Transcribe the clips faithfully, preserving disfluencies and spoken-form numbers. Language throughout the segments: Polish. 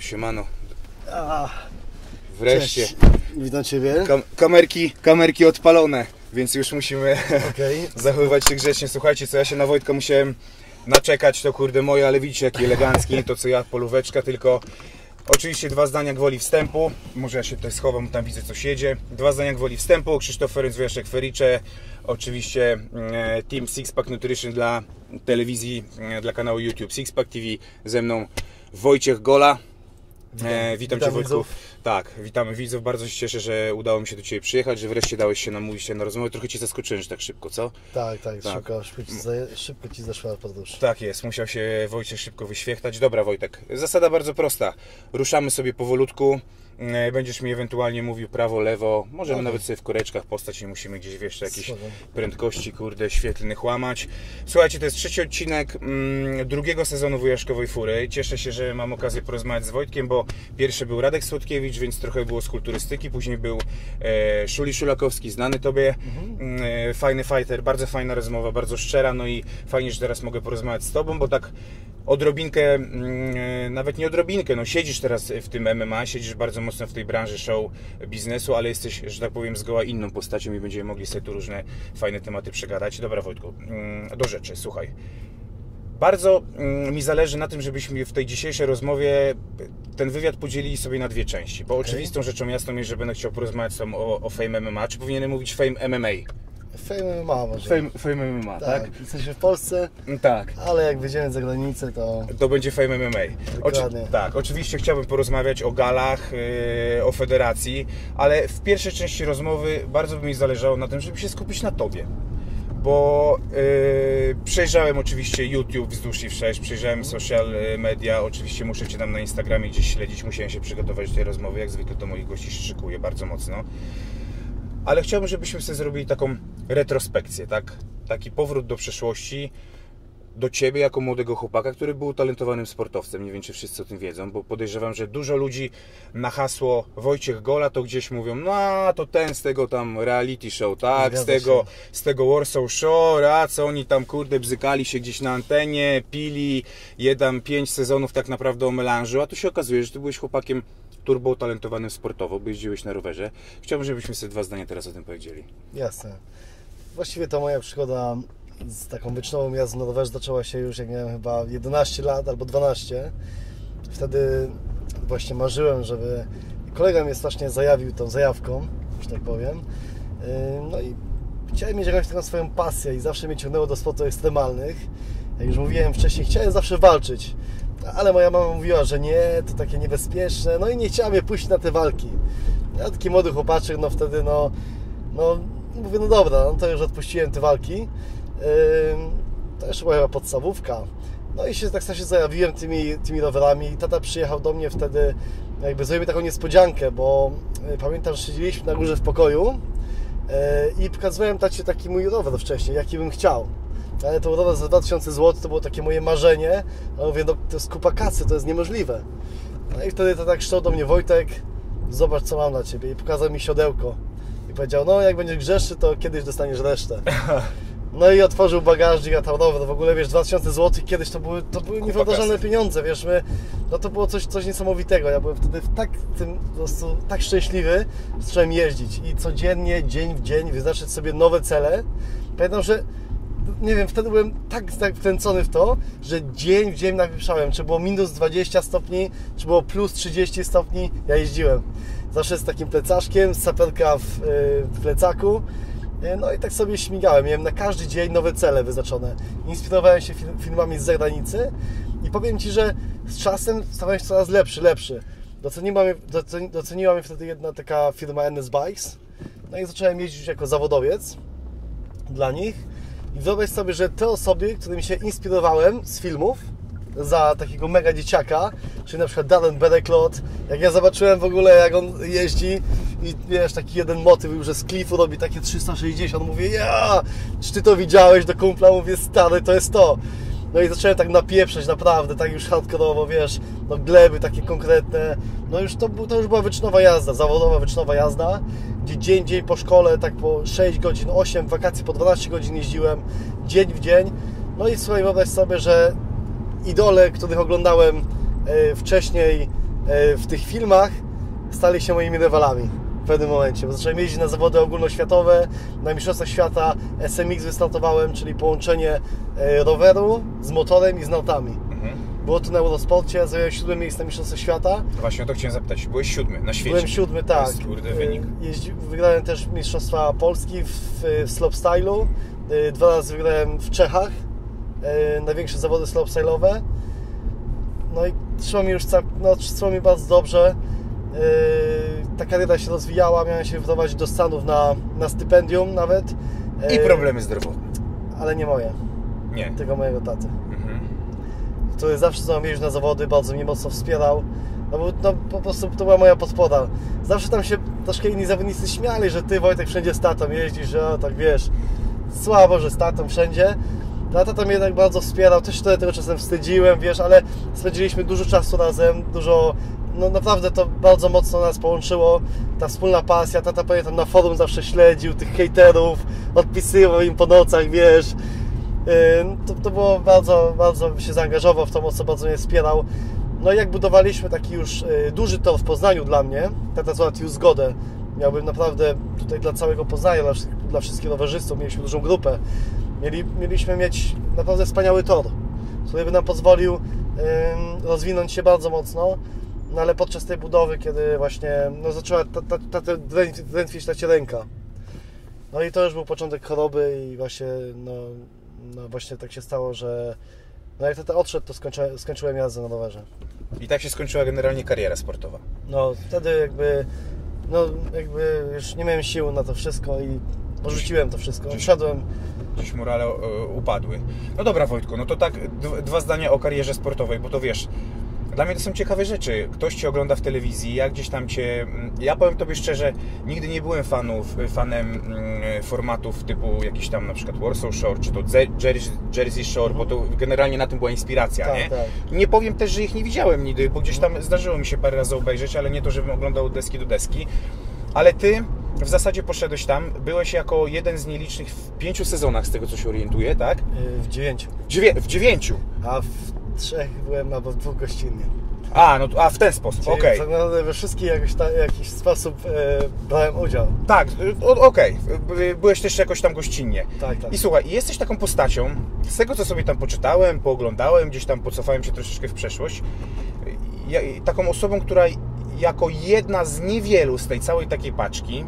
siemano. A, Wreszcie. Cześć. Witam Ciebie. Kam kamerki, kamerki odpalone, więc już musimy okay. zachowywać się grzecznie. Słuchajcie, co ja się na Wojtka musiałem naczekać, to kurde moje, ale widzicie jaki elegancki, to co ja, polóweczka, tylko oczywiście dwa zdania gwoli wstępu. Może ja się tutaj schowam, tam widzę co jedzie. Dwa zdania gwoli wstępu. Krzysztof Ferenc, Wojaszek Fericze. Oczywiście e, Team Sixpack Nutrition dla telewizji, e, dla kanału YouTube Sixpack T V. Ze mną Wojciech Gola. E, witam, witam Cię Wojtku. Widzów. Tak, witamy widzów. Bardzo się cieszę, że udało mi się do Ciebie przyjechać, że wreszcie dałeś się namówić się na rozmowę. Trochę Cię zaskoczyłem, że tak szybko, co? Tak, tak, tak. Szybko, szybko, ci za, szybko Ci zeszła podróż. Tak jest, musiał się Wojciech szybko wyświechtać. Dobra Wojtek, zasada bardzo prosta. Ruszamy sobie powolutku. Będziesz mi ewentualnie mówił prawo, lewo. Możemy okay. nawet sobie w koreczkach postać, nie musimy gdzieś wiesz jakieś Słucham. prędkości, kurde, świetlnych łamać. Słuchajcie, to jest trzeci odcinek mm, drugiego sezonu Wujaszkowej Fury. Cieszę się, że mam okazję porozmawiać z Wojtkiem, bo pierwszy był Radek Słodkiewicz, więc trochę było z kulturystyki. Później był e, Szuli Szulakowski, znany Tobie. Mhm. E, fajny fighter, bardzo fajna rozmowa, bardzo szczera. No i fajnie, że teraz mogę porozmawiać z Tobą, bo tak odrobinkę, mm, nawet nie odrobinkę, no siedzisz teraz w tym M M A, siedzisz bardzo mocno w tej branży show biznesu, ale jesteś, że tak powiem, zgoła inną postacią i będziemy mogli sobie tu różne fajne tematy przegadać. Dobra Wojtku, do rzeczy, słuchaj. Bardzo mi zależy na tym, żebyśmy w tej dzisiejszej rozmowie ten wywiad podzielili sobie na dwie części, bo okay. oczywistą rzeczą jasną jest, że będę chciał porozmawiać z Tobą o, o Fame M M A, czy powinienem mówić Fame M M A? Fame M M A może. Fame, fame M M A, tak? tak? Jesteśmy w Polsce, tak. ale jak wyjdziemy za granicę, to... To będzie Fame M M A. Oczy... Tak, oczywiście chciałbym porozmawiać o galach, yy, o federacji, ale w pierwszej części rozmowy bardzo by mi zależało na tym, żeby się skupić na Tobie. Bo yy, przejrzałem oczywiście YouTube wzdłuż i wszerz, przejrzałem social media, oczywiście muszę Cię tam na Instagramie gdzieś śledzić, musiałem się przygotować do tej rozmowy, jak zwykle do moich gości się szykuję bardzo mocno. Ale chciałbym, żebyśmy sobie zrobili taką retrospekcję, tak? Taki powrót do przeszłości, do Ciebie jako młodego chłopaka, który był utalentowanym sportowcem. Nie wiem, czy wszyscy o tym wiedzą, bo podejrzewam, że dużo ludzi na hasło Wojciech Gola to gdzieś mówią, no to ten z tego tam reality show, tak? Z tego, z tego Warsaw Shore, a co oni tam kurde bzykali się gdzieś na antenie, pili, jeden, pięć sezonów tak naprawdę o melanżu, a tu się okazuje, że Ty byłeś chłopakiem turbo utalentowanym sportowo, bo jeździłeś na rowerze. Chciałbym, żebyśmy sobie dwa zdania teraz o tym powiedzieli. Jasne. Właściwie to moja przygoda z taką wyczynową jazdą na rowerze zaczęła się już jak miałem chyba jedenaście lat albo dwanaście. Wtedy właśnie marzyłem, żeby... Kolega mnie strasznie zajawił tą zajawką, że tak powiem. No i chciałem mieć jakąś taką swoją pasję i zawsze mnie ciągnęło do sportów ekstremalnych. Jak już mówiłem wcześniej, chciałem zawsze walczyć. Ale moja mama mówiła, że nie, to takie niebezpieczne, no i nie chciała mnie puścić na te walki. Ja taki młody chłopaczek, no wtedy no, no mówię, no dobra, no to już odpuściłem te walki. Yy, to jeszcze była chyba podstawówka. No i się tak się zajawiłem tymi, tymi rowerami i tata przyjechał do mnie wtedy, jakby zrobił mi taką niespodziankę, bo yy, pamiętam, że siedzieliśmy na górze w pokoju yy, i pokazywałem tacie taki mój rower wcześniej, jaki bym chciał. Ale to rower za dwa tysiące złotych to było takie moje marzenie. A mówię, no to jest kupa kasy, to jest niemożliwe. No i wtedy to tak krzyczał do mnie, Wojtek, zobacz co mam dla Ciebie. I pokazał mi siodełko. I powiedział, no jak będziesz grzeszny, to kiedyś dostaniesz resztę. No i otworzył bagażnik, a tam rower, w ogóle wiesz, dwa tysiące złotych kiedyś to były, to były niewyobrażalne pieniądze, wiesz, my, no to było coś, coś niesamowitego. Ja byłem wtedy tak, tym, po prostu, tak szczęśliwy, że zacząłem jeździć i codziennie, dzień w dzień wyznaczać sobie nowe cele. Pamiętam, że nie wiem, wtedy byłem tak, tak wkręcony w to, że dzień w dzień napieprzałem, czy było minus dwadzieścia stopni, czy było plus trzydzieści stopni, ja jeździłem. Zawsze z takim plecaczkiem, saperka w, w plecaku. No i tak sobie śmigałem. Miałem na każdy dzień nowe cele wyznaczone. Inspirowałem się film, filmami z zagranicy i powiem Ci, że z czasem stawałem się coraz lepszy, lepszy. Doceniła mnie, doceniła mnie wtedy jedna taka firma N S Bikes. No i zacząłem jeździć jako zawodowiec dla nich. I wyobraź sobie, że te osoby, którymi się inspirowałem z filmów za takiego mega dzieciaka, czyli na przykład Darren Bereklot, jak ja zobaczyłem w ogóle jak on jeździ i wiesz, taki jeden motyw już, że z klifu robi takie trzysta sześćdziesiąt, mówię, ja, czy Ty to widziałeś? Do kumpla mówię, stary, to jest to. No i zacząłem tak napieprzać naprawdę, tak już hardkorowo, wiesz, no gleby takie konkretne. No już to, to już była wyczynowa jazda, zawodowa wyczynowa jazda, gdzie dzień, dzień po szkole, tak po sześć godzin, osiem, wakacje po dwanaście godzin jeździłem, dzień w dzień. No i słuchaj, wyobraź sobie, że idole, których oglądałem wcześniej w tych filmach stali się moimi rywalami w pewnym momencie, bo zacząłem jeździć na zawody ogólnoświatowe, na Mistrzostwach Świata S M X wystartowałem, czyli połączenie roweru z motorem i z nautami. Mhm. Było to na Eurosporcie, zająłem siódme miejsce na Mistrzostwach Świata. No właśnie o to chciałem zapytać, byłeś siódmy na świecie. Byłem siódmy, tak. To jest, kurde, wynik. Jeździ, wygrałem też Mistrzostwa Polski w, w slopestylu, dwa razy wygrałem w Czechach, największe zawody slopestyle'owe. No i szło mi już no, szło mi bardzo dobrze. Ta kariera się rozwijała, miałem się wyprowadzić do Stanów na, na stypendium nawet. I problemy zdrowotne. Ale nie moje. Nie. Tego mojego taty. Mhm. Który zawsze ze mną jeździł na zawody, bardzo mnie mocno wspierał. No bo no, po prostu to była moja podpora. Zawsze tam się troszkę inni zawodnicy śmiali, że ty, Wojtek, wszędzie z tatą jeździsz, że o, tak wiesz, słabo, że z tatą wszędzie. No, tata mnie jednak bardzo wspierał, też wtedy tego czasem wstydziłem, wiesz, ale spędziliśmy dużo czasu razem, dużo, no naprawdę to bardzo mocno nas połączyło, ta wspólna pasja. Tata, pamiętam, na forum zawsze śledził tych hejterów, odpisywał im po nocach, wiesz. To, to było bardzo, bardzo się zaangażował w to, mocno bardzo mnie wspierał. No i jak budowaliśmy taki już duży tor w Poznaniu dla mnie, tata załatwił zgodę. Miałbym naprawdę tutaj dla całego Poznania, dla, dla wszystkich rowerzystów, mieliśmy dużą grupę. Mieli, mieliśmy mieć naprawdę wspaniały tor, który by nam pozwolił ym, rozwinąć się bardzo mocno. No ale podczas tej budowy, kiedy właśnie no, zaczęła ta, ta, ta, ta drętwić ta ręka. No i to już był początek choroby i właśnie no, no właśnie tak się stało, że no jak tata odszedł, to skończyłem, skończyłem jazdę na rowerze. I tak się skończyła generalnie kariera sportowa. No wtedy jakby, no jakby już nie miałem sił na to wszystko i porzuciłem to wszystko. Wszedłem. Gdzieś morale upadły. No dobra, Wojtku, no to tak dwa zdania o karierze sportowej, bo to wiesz, dla mnie to są ciekawe rzeczy. Ktoś Cię ogląda w telewizji, ja gdzieś tam Cię... Ja powiem Tobie szczerze, nigdy nie byłem fanów, fanem formatów typu jakiś tam na przykład Warsaw Shore, czy to Jersey Shore, bo to generalnie na tym była inspiracja, tak, nie? Tak. Nie powiem też, że ich nie widziałem nigdy, bo gdzieś tam zdarzyło mi się parę razy obejrzeć, ale nie to, żebym oglądał deski do deski. Ale Ty w zasadzie poszedłeś tam, byłeś jako jeden z nielicznych w pięciu sezonach, z tego co się orientuję, tak? W dziewięciu. Dziewię w dziewięciu? A w trzech byłem, albo w dwóch gościnnie. A, no a w ten sposób, okej. Okay. Tak we wszystkich jakoś ta, jakiś sposób e, brałem udział. Tak, okej. Okay. Byłeś też jakoś tam gościnnie. Tak, tak. I słuchaj, jesteś taką postacią, z tego co sobie tam poczytałem, pooglądałem, gdzieś tam pocofałem się troszeczkę w przeszłość, ja, taką osobą, która jako jedna z niewielu z tej całej takiej paczki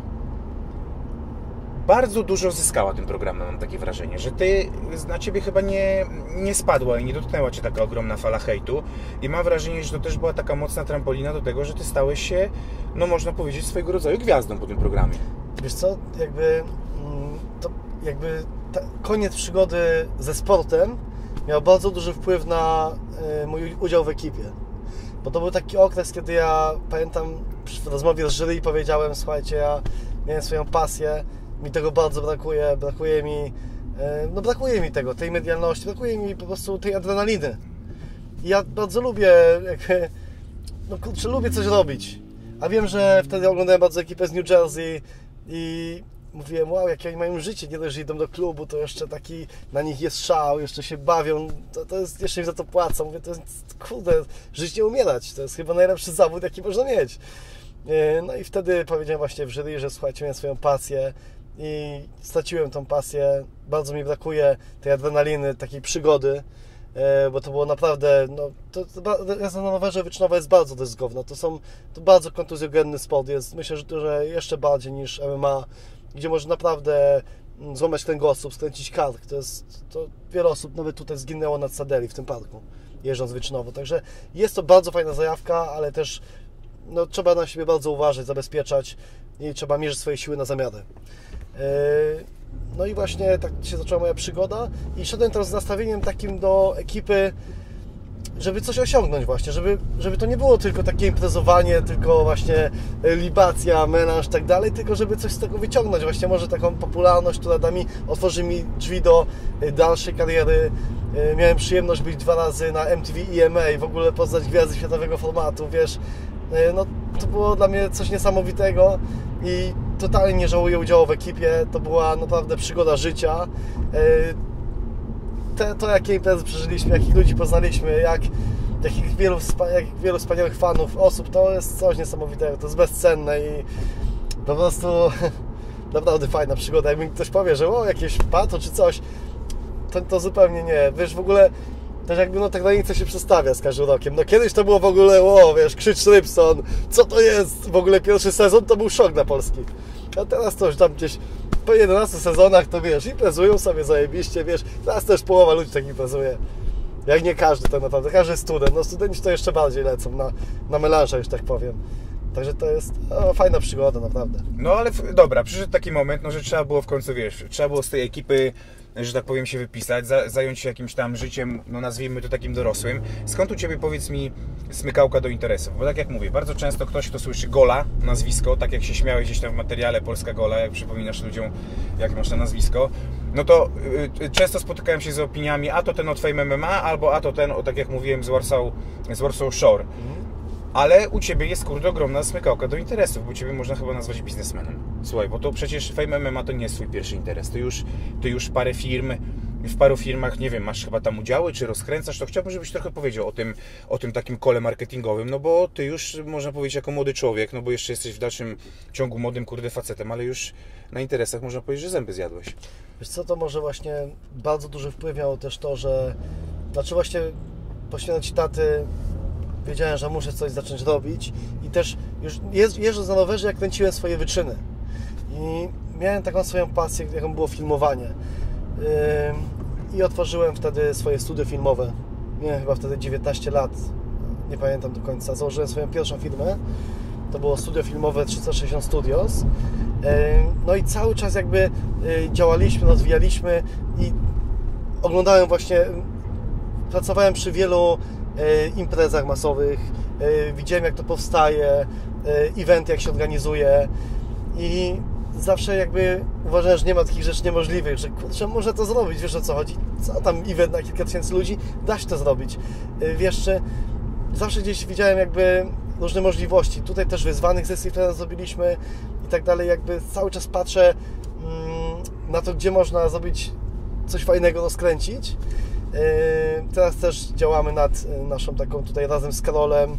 bardzo dużo zyskała tym programem, mam takie wrażenie, że Ty, na Ciebie chyba nie, nie spadła i nie dotknęła Cię taka ogromna fala hejtu i mam wrażenie, że to też była taka mocna trampolina do tego, że Ty stałeś się, no można powiedzieć, swojego rodzaju gwiazdą po tym programie. Wiesz co, jakby to jakby ta, koniec przygody ze sportem miał bardzo duży wpływ na y, mój udział w ekipie. Bo to był taki okres, kiedy ja pamiętam w rozmowie z jury powiedziałem, słuchajcie, ja miałem swoją pasję, mi tego bardzo brakuje, brakuje mi, no brakuje mi tego, tej medialności, brakuje mi po prostu tej adrenaliny. I ja bardzo lubię, jakby, no kurczę, lubię coś robić. A wiem, że wtedy oglądałem bardzo ekipę z New Jersey i mówiłem, wow, jakie oni mają życie, nie dość, że idą do klubu, to jeszcze taki, na nich jest szał, jeszcze się bawią, to, to jest, jeszcze im za to płacą. Mówię, to jest, kurde, żyć nie umierać, to jest chyba najlepszy zawód, jaki można mieć. No i wtedy powiedziałem właśnie w jury, że słuchajcie, miałem swoją pasję i straciłem tą pasję, bardzo mi brakuje tej adrenaliny, takiej przygody, bo to było naprawdę, no, to, to, jazda na rowerze wyczynowa jest bardzo ryzykowna, to są, to bardzo kontuzjogenny sport jest, myślę, że, że jeszcze bardziej niż M M A, gdzie może naprawdę złamać kręgosłup, skręcić kark, to jest, to wiele osób nawet tutaj zginęło na Sadeli w tym parku, jeżdżąc wyczynowo, także jest to bardzo fajna zajawka, ale też no, trzeba na siebie bardzo uważać, zabezpieczać i trzeba mierzyć swoje siły na zamiary. No i właśnie tak się zaczęła moja przygoda i szedłem tam z nastawieniem takim do ekipy, żeby coś osiągnąć właśnie, żeby, żeby to nie było tylko takie imprezowanie, tylko właśnie libacja, melanż i tak dalej, tylko żeby coś z tego wyciągnąć, właśnie może taką popularność, która da mi, otworzy mi drzwi do dalszej kariery. Miałem przyjemność być dwa razy na M T V E M A, w ogóle poznać gwiazdy światowego formatu, wiesz, no to było dla mnie coś niesamowitego i totalnie nie żałuję udziału w ekipie, to była naprawdę przygoda życia. Te, to jakie imprezy przeżyliśmy, jakich ludzi poznaliśmy, jak jakich wielu, jakich wielu wspaniałych fanów, osób, to jest coś niesamowitego, to jest bezcenne i po prostu naprawdę fajna przygoda. Jak mi ktoś powie, że o, jakieś pato czy coś, to, to zupełnie nie. Wiesz, w ogóle też jakby no ta granica się przestawia z każdym rokiem. No kiedyś to było w ogóle, o, wiesz, krzycz Rybson, co to jest? W ogóle pierwszy sezon to był szok dla Polski. A teraz to już tam gdzieś po jedenastu sezonach to wiesz, imprezują sobie zajebiście, wiesz, teraz też połowa ludzi tak imprezuje. Jak nie każdy tak naprawdę, każdy student. No studenci to jeszcze bardziej lecą na, na melanża, już tak powiem. Także to jest o, fajna przygoda, naprawdę. No ale dobra, przyszedł taki moment, no, że trzeba było w końcu, wiesz, trzeba było z tej ekipy, że tak powiem, się wypisać, za, zająć się jakimś tam życiem, no nazwijmy to takim dorosłym. Skąd u Ciebie, powiedz mi, smykałka do interesów? Bo tak jak mówię, bardzo często ktoś, kto słyszy Gola, nazwisko, tak jak się śmiałeś gdzieś tam w materiale Polska Gola, jak przypominasz ludziom, jak masz na nazwisko, no to y, często spotykałem się z opiniami, a to ten od Fame M M A, albo a to ten, o, tak jak mówiłem, z Warsaw, z Warsaw Shore. Mhm. Ale u Ciebie jest, kurde, ogromna smykałka do interesów, bo Ciebie można chyba nazwać biznesmenem. Słuchaj, bo to przecież Fame M M A to nie jest Twój pierwszy interes. Ty już, ty już parę firm, w paru firmach, nie wiem, masz chyba tam udziały, czy rozkręcasz, to chciałbym, żebyś trochę powiedział o tym, o tym takim kole marketingowym, no bo Ty już, można powiedzieć, jako młody człowiek, no bo jeszcze jesteś w dalszym ciągu młodym, kurde, facetem, ale już na interesach można powiedzieć, że zęby zjadłeś. Wiesz co, to może właśnie bardzo duży wpływ miało też to, że, znaczy właśnie po śmierci taty wiedziałem, że muszę coś zacząć robić i też już jeżdżąc na rowerze, jak kręciłem swoje wyczyny i miałem taką swoją pasję, jaką było filmowanie yy, i otworzyłem wtedy swoje studio filmowe. Miałem chyba wtedy dziewiętnaście lat, nie pamiętam do końca. Założyłem swoją pierwszą firmę, to było studio filmowe trzysta sześćdziesiąt Studios, yy, no i cały czas jakby yy, działaliśmy, rozwijaliśmy i oglądałem właśnie, pracowałem przy wielu imprezach masowych, widziałem, jak to powstaje, eventy, jak się organizuje i zawsze jakby uważałem, że nie ma takich rzeczy niemożliwych, że kurczę, można to zrobić, wiesz o co chodzi, co tam event na kilka tysięcy ludzi, da się to zrobić, wiesz, czy zawsze gdzieś widziałem jakby różne możliwości, tutaj też wyzwanych sesji, które zrobiliśmy i tak dalej, jakby cały czas patrzę na to, gdzie można zrobić coś fajnego, rozkręcić. Teraz też działamy nad naszą taką tutaj razem z Karolem,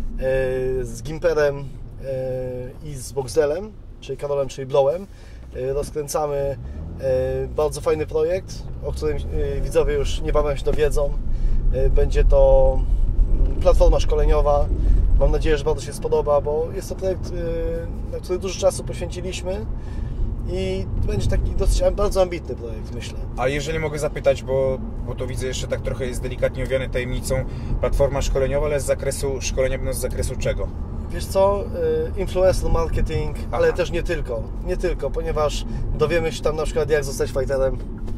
z Gimperem i z Boxdelem, czyli Karolem, czyli Blowem. Rozkręcamy bardzo fajny projekt, o którym widzowie już niebawem się dowiedzą. Będzie to platforma szkoleniowa. Mam nadzieję, że bardzo się spodoba, bo jest to projekt, na który dużo czasu poświęciliśmy. I będzie taki dosyć bardzo ambitny projekt, myślę. A jeżeli mogę zapytać, bo, bo to widzę jeszcze tak trochę jest delikatnie owiane tajemnicą, platforma szkoleniowa, ale z zakresu szkolenia, no z zakresu czego? Wiesz co, influencer marketing, Aha. ale też nie tylko, nie tylko, ponieważ dowiemy się tam na przykład, jak zostać fighterem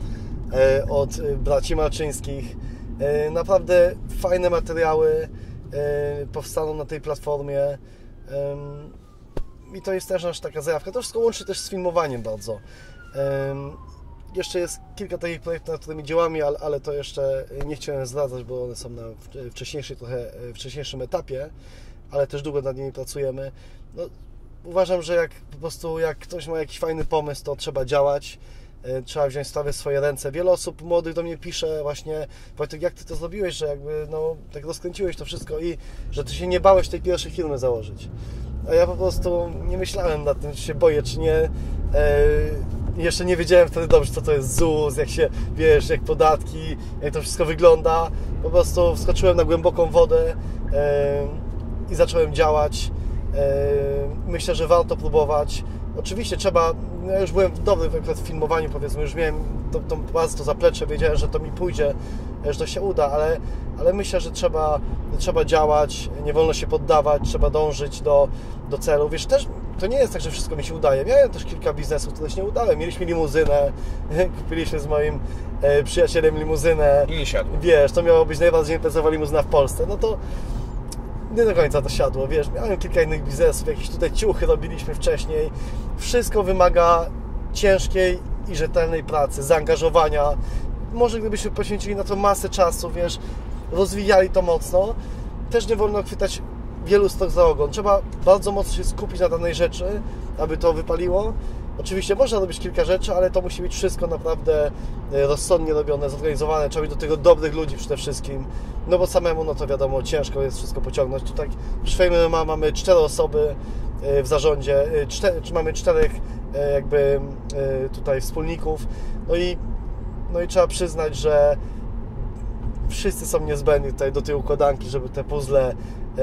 od braci Malczyńskich. Naprawdę fajne materiały powstaną na tej platformie. I to jest też nasza taka zajawka. To wszystko łączy też z filmowaniem bardzo. Um, jeszcze jest kilka takich projektów, nad którymi działamy, ale, ale to jeszcze nie chciałem zdradzać, bo one są na wcześniejszej, trochę wcześniejszym etapie, ale też długo nad nimi pracujemy. No, uważam, że jak po prostu jak ktoś ma jakiś fajny pomysł, to trzeba działać. Trzeba wziąć sprawę w swoje ręce. Wiele osób młodych do mnie pisze właśnie, Wojtek, jak Ty to zrobiłeś, że jakby no, tak rozkręciłeś to wszystko i że Ty się nie bałeś tej pierwszej firmy założyć. A ja po prostu nie myślałem nad tym, czy się boję, czy nie. Eee, jeszcze nie wiedziałem wtedy dobrze, co to jest Z U S, jak się, wiesz, jak podatki, jak to wszystko wygląda. Po prostu wskoczyłem na głęboką wodę eee, i zacząłem działać. Eee, myślę, że warto próbować. Oczywiście trzeba, ja już byłem dobry w filmowaniu, powiedzmy, już miałem to, to bardzo to zaplecze, wiedziałem, że to mi pójdzie, że to się uda, ale, ale myślę, że trzeba, trzeba działać, nie wolno się poddawać, trzeba dążyć do, do celu. Wiesz, też to nie jest tak, że wszystko mi się udaje. Miałem też kilka biznesów, które się nie udały. Mieliśmy limuzynę, kupiliśmy z moim e, przyjacielem limuzynę. I nie siadło. Wiesz, to miało być najbardziej imprezowa limuzyna w Polsce. No to nie do końca to siadło, wiesz, miałem kilka innych biznesów, jakieś tutaj ciuchy robiliśmy wcześniej. Wszystko wymaga ciężkiej i rzetelnej pracy, zaangażowania. Może gdybyśmy poświęcili na to masę czasu, wiesz, rozwijali to mocno, też nie wolno chwytać wielu stok za ogon. Trzeba bardzo mocno się skupić na danej rzeczy, aby to wypaliło Oczywiście można robić kilka rzeczy, ale to musi być wszystko naprawdę rozsądnie robione, zorganizowane. Trzeba mieć do tego dobrych ludzi przede wszystkim. No bo samemu, no to wiadomo, ciężko jest wszystko pociągnąć. Tutaj przy Fame M M A mamy cztery osoby w zarządzie, cztery, czy mamy czterech jakby tutaj wspólników. No i, no i trzeba przyznać, że wszyscy są niezbędni tutaj do tej układanki, żeby te puzzle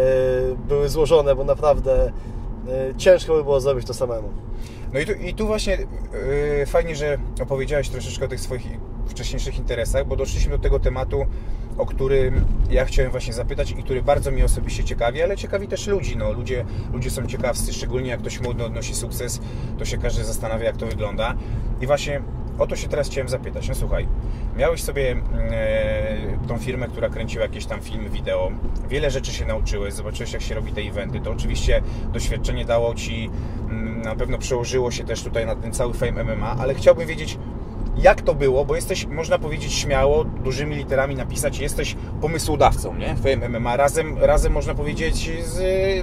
były złożone, bo naprawdę ciężko by było zrobić to samemu. No i tu, i tu właśnie yy, fajnie, że opowiedziałeś troszeczkę o tych swoich wcześniejszych interesach, bo doszliśmy do tego tematu, o którym ja chciałem właśnie zapytać i który bardzo mnie osobiście ciekawi, ale ciekawi też ludzi. No, ludzie, ludzie są ciekawscy, szczególnie jak ktoś młody odnosi sukces, to się każdy zastanawia, jak to wygląda. I właśnie o to się teraz chciałem zapytać. No słuchaj, miałeś sobie e, tą firmę, która kręciła jakieś tam filmy, wideo. Wiele rzeczy się nauczyłeś, zobaczyłeś, jak się robi te eventy. To oczywiście doświadczenie dało Ci, m, na pewno przełożyło się też tutaj na ten cały Fame M M A, ale chciałbym wiedzieć, jak to było, bo jesteś, można powiedzieć śmiało, dużymi literami napisać, jesteś pomysłodawcą, nie? Fame M M A, razem, razem można powiedzieć z,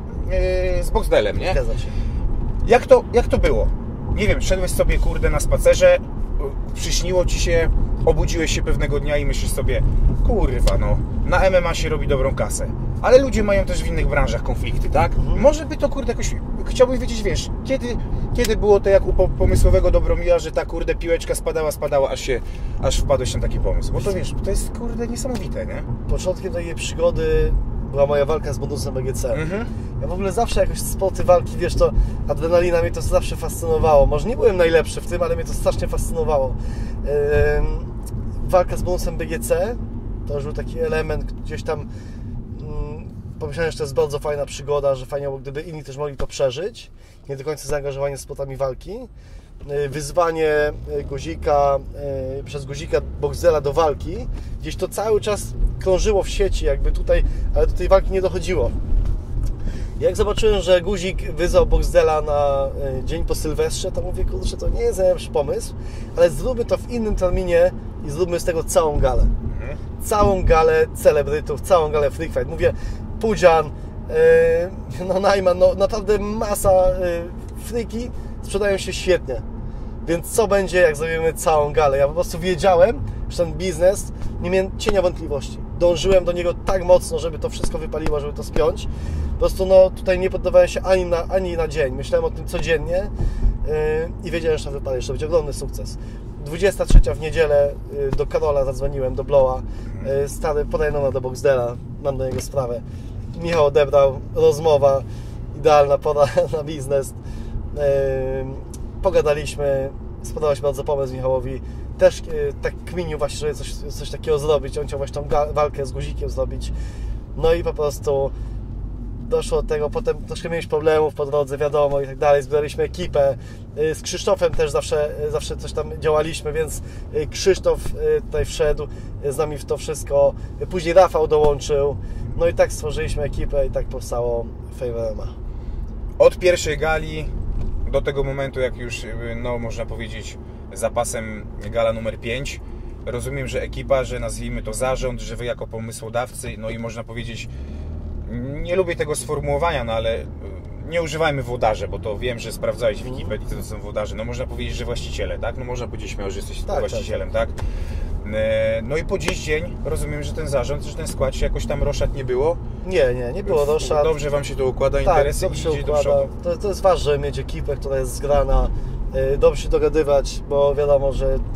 e, z Boxdelem, nie? Zgadza się. Jak to, jak to było? Nie wiem, szedłeś sobie, kurde, na spacerze, przyśniło Ci się, obudziłeś się pewnego dnia i myślisz sobie, kurwa, no, na M M A się robi dobrą kasę. Ale ludzie mają też w innych branżach konflikty, tak? Mhm. Może by to, kurde, jakoś... Chciałbym wiedzieć, wiesz, kiedy, kiedy było to jak u pomysłowego Dobromira, że ta, kurde, piłeczka spadała, spadała, aż się, aż wpadłeś na taki pomysł. Bo to, wiesz, to jest, kurde, niesamowite, nie? Początkiem tej przygody była moja walka z bonusem B G C. Mhm. Ja w ogóle zawsze jakoś sporty walki, wiesz, to adrenalina mnie to zawsze fascynowało. Może nie byłem najlepszy w tym, ale mnie to strasznie fascynowało. Yy, walka z bonusem B G C to już był taki element gdzieś tam. Yy, pomyślałem, że to jest bardzo fajna przygoda, że fajnie było, gdyby inni też mogli to przeżyć. Nie do końca zaangażowanie w sportami walki. Yy, wyzwanie Guzika, yy, przez Guzika Boxdela do walki. Gdzieś to cały czas krążyło w sieci, jakby tutaj, ale do tej walki nie dochodziło. Jak zobaczyłem, że Guzik wyzwał Boxdela na dzień po Sylwestrze, to mówię, kurczę, to nie jest najlepszy pomysł, ale zróbmy to w innym terminie i zróbmy z tego całą galę. Mhm. Całą galę celebrytów, całą galę Freak Fight. Mówię, Pudzian, yy, no Najman, no naprawdę masa yy, freaki sprzedają się świetnie. Więc co będzie, jak zrobimy całą galę? Ja po prostu wiedziałem, że ten biznes, nie miałem cienia wątpliwości. Dążyłem do niego tak mocno, żeby to wszystko wypaliło, żeby to spiąć. Po prostu no, tutaj nie poddawałem się ani na, ani na dzień. Myślałem o tym codziennie yy, i wiedziałem, że to wypali, że to będzie ogromny sukces. dwudziesta trzecia w niedzielę yy, do Karola zadzwoniłem, do Blowa. Yy, stary, podaj numer do Boxdela, mam do niego sprawę. Michał odebrał, rozmowa, idealna pora na biznes. Yy, pogadaliśmy, spodobał się bardzo pomysł Michałowi. Też yy, tak kminił właśnie, żeby coś, coś takiego zrobić. On chciał właśnie tą walkę z Guzikiem zrobić. No i po prostu doszło do tego, potem troszkę mieliśmy problemów po drodze, wiadomo, i tak dalej. Zbieraliśmy ekipę. Z Krzysztofem też zawsze, zawsze coś tam działaliśmy, więc Krzysztof tutaj wszedł z nami w to wszystko. Później Rafał dołączył. No i tak stworzyliśmy ekipę i tak powstało Fame M M A. Od pierwszej gali do tego momentu, jak już, no można powiedzieć, zapasem gala numer pięć. Rozumiem, że ekipa, że nazwijmy to zarząd, że Wy jako pomysłodawcy, no i można powiedzieć, nie lubię tego sformułowania, no ale nie używajmy włodarze, bo to wiem, że sprawdzałeś w Wikipedii, co to są włodarze. No można powiedzieć, że właściciele, tak? No można powiedzieć śmiało, że jesteś tak, właścicielem, tak, tak? No i po dziś dzień rozumiem, że ten zarząd, że ten skład się jakoś tam roszad nie było? Nie, nie, nie było roszad. Dobrze Wam się to układa, tak, interesy i idzie układa. do przodu. To, to jest ważne, żeby mieć ekipę, która jest zgrana, dobrze się dogadywać, bo wiadomo, że yy,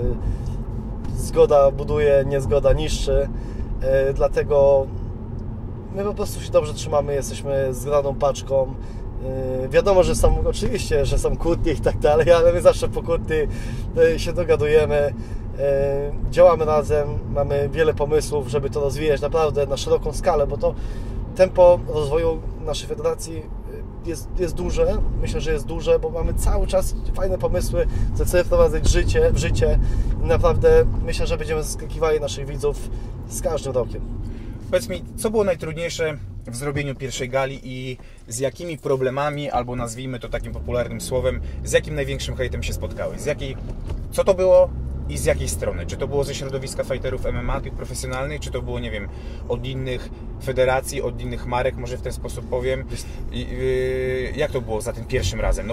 zgoda buduje, niezgoda niszczy, yy, dlatego my po prostu się dobrze trzymamy, jesteśmy zgraną paczką. Yy, wiadomo, że są, oczywiście, że są kłótnie i tak dalej, ale my zawsze po kłótni yy, się dogadujemy, yy, działamy razem, mamy wiele pomysłów, żeby to rozwijać naprawdę na szeroką skalę, bo to tempo rozwoju naszej federacji jest, jest duże, myślę, że jest duże, bo mamy cały czas fajne pomysły, które chcemy wprowadzać życie, w życie i naprawdę myślę, że będziemy zaskakiwali naszych widzów z każdym rokiem. Powiedz mi, co było najtrudniejsze w zrobieniu pierwszej gali i z jakimi problemami, albo nazwijmy to takim popularnym słowem, z jakim największym hejtem się spotkałeś? Z jakiej, co to było i z jakiej strony? Czy to było ze środowiska fighterów M M A, tych profesjonalnych, czy to było, nie wiem, od innych federacji, od innych marek, może w ten sposób powiem? I, yy, jak to było za tym pierwszym razem? No bo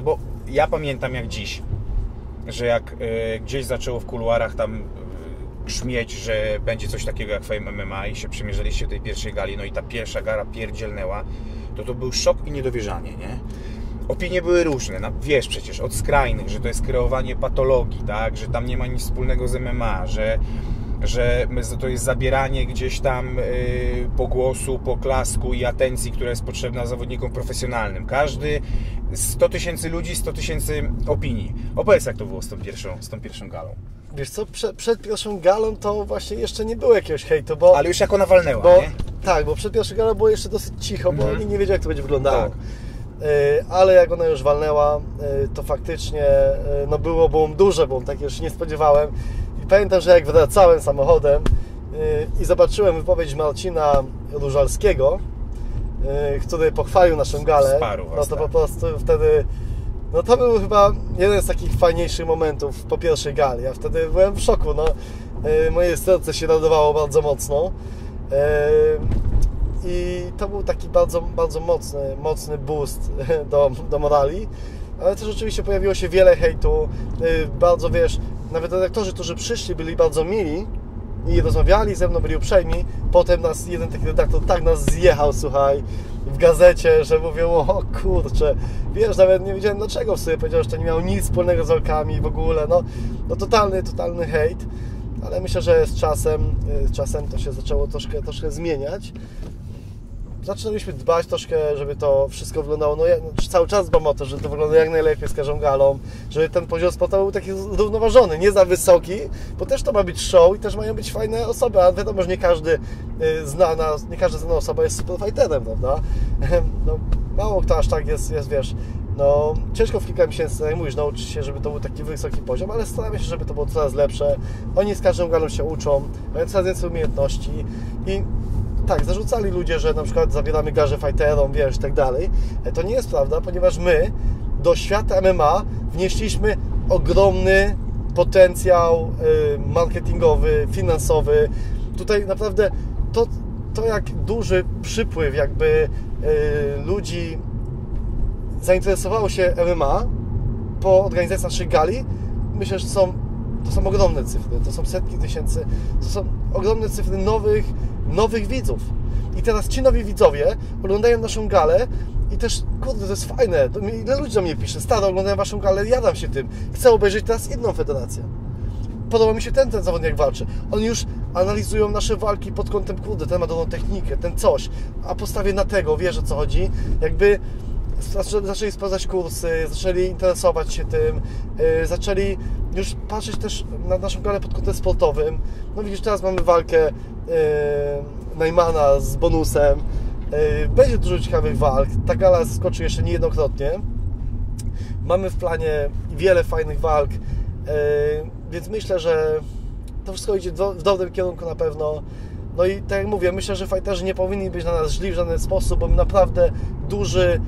ja pamiętam jak dziś, że jak y, gdzieś zaczęło w kuluarach tam y, grzmieć, że będzie coś takiego jak Fame M M A i się przymierzyliście do tej pierwszej gali, no i ta pierwsza gara pierdzielnęła, to to był szok i niedowierzanie, nie? Opinie były różne, no, wiesz przecież, od skrajnych, że to jest kreowanie patologii, tak, że tam nie ma nic wspólnego z M M A, że, że to jest zabieranie gdzieś tam yy, pogłosu, poklasku i atencji, która jest potrzebna zawodnikom profesjonalnym. Każdy, sto tysięcy ludzi, sto tysięcy opinii. Opowiedz, jak to było z tą pierwszą, z tą pierwszą galą. Wiesz co, przed, przed pierwszą galą to właśnie jeszcze nie było jakiegoś hejtu, bo... Ale już jak ona walnęła, bo, nie? Tak, bo przed pierwszą galą było jeszcze dosyć cicho, bo Mhm. nikt nie wiedział, jak to będzie wyglądało. Tak. Ale jak ona już walnęła, to faktycznie no było boom, duże boom, tak już nie spodziewałem. I pamiętam, że jak wracałem samochodem i zobaczyłem wypowiedź Marcina Różalskiego, który pochwalił naszą galę, Sparu was, no to tak. po prostu wtedy, no to był chyba jeden z takich fajniejszych momentów po pierwszej gali. Ja wtedy byłem w szoku, no. Moje serce się radowało bardzo mocno. I to był taki bardzo, bardzo mocny, mocny boost do, do morali, ale też oczywiście pojawiło się wiele hejtu, bardzo wiesz, nawet redaktorzy, którzy przyszli, byli bardzo mili i rozmawiali ze mną, byli uprzejmi. Potem nas jeden taki redaktor tak nas zjechał, słuchaj, w gazecie, że mówią, o kurczę, wiesz, nawet nie wiedziałem dlaczego w sobie, powiedział, że to nie miało nic wspólnego z walkami w ogóle, no, no totalny, totalny hejt, ale myślę, że z czasem, z czasem to się zaczęło troszkę, troszkę zmieniać. Zaczynaliśmy dbać troszkę, żeby to wszystko wyglądało, no ja cały czas dbam o to, żeby to wyglądało jak najlepiej z każdą galą, żeby ten poziom sportowy był taki zrównoważony, nie za wysoki, bo też to ma być show i też mają być fajne osoby, a wiadomo, że nie każdy znana, nie każda znana osoba jest superfighterem, prawda? No, mało kto aż tak jest, jest, wiesz, no ciężko w kilka miesięcy, jak mówisz, nauczyć się, żeby to był taki wysoki poziom, ale staramy się, żeby to było coraz lepsze. Oni z każdą galą się uczą, mają coraz więcej umiejętności i tak, zarzucali ludzie, że na przykład zabieramy garze fighterom, wiesz, i tak dalej. To nie jest prawda, ponieważ my do świata M M A wnieśliśmy ogromny potencjał marketingowy, finansowy. Tutaj naprawdę to, to jak duży przypływ jakby ludzi zainteresowało się M M A po organizacji naszej gali, myślę, że są, to są ogromne cyfry, to są setki tysięcy, to są ogromne cyfry nowych, nowych widzów. I teraz ci nowi widzowie oglądają naszą galę i też, kurde, to jest fajne, ile ludzi do mnie pisze, stary, oglądają waszą galę, jadam się tym, chcę obejrzeć teraz inną federację. Podoba mi się ten, ten zawodnik jak walczy. Oni już analizują nasze walki pod kątem, kurde, ten ma dobrą technikę, ten coś, a postawię na tego, wiesz o co chodzi, jakby zaczęli sprawdzać kursy, zaczęli interesować się tym, yy, zaczęli już patrzeć też na naszą galę pod kątem sportowym. No widzisz, teraz mamy walkę yy, Najmana z bonusem. Yy, będzie dużo ciekawych walk. Ta gala skoczy jeszcze niejednokrotnie. Mamy w planie wiele fajnych walk, yy, więc myślę, że to wszystko idzie w dobrym kierunku na pewno. No i tak jak mówię, myślę, że fighterzy nie powinni być na nas źli w żaden sposób, bo my naprawdę duży,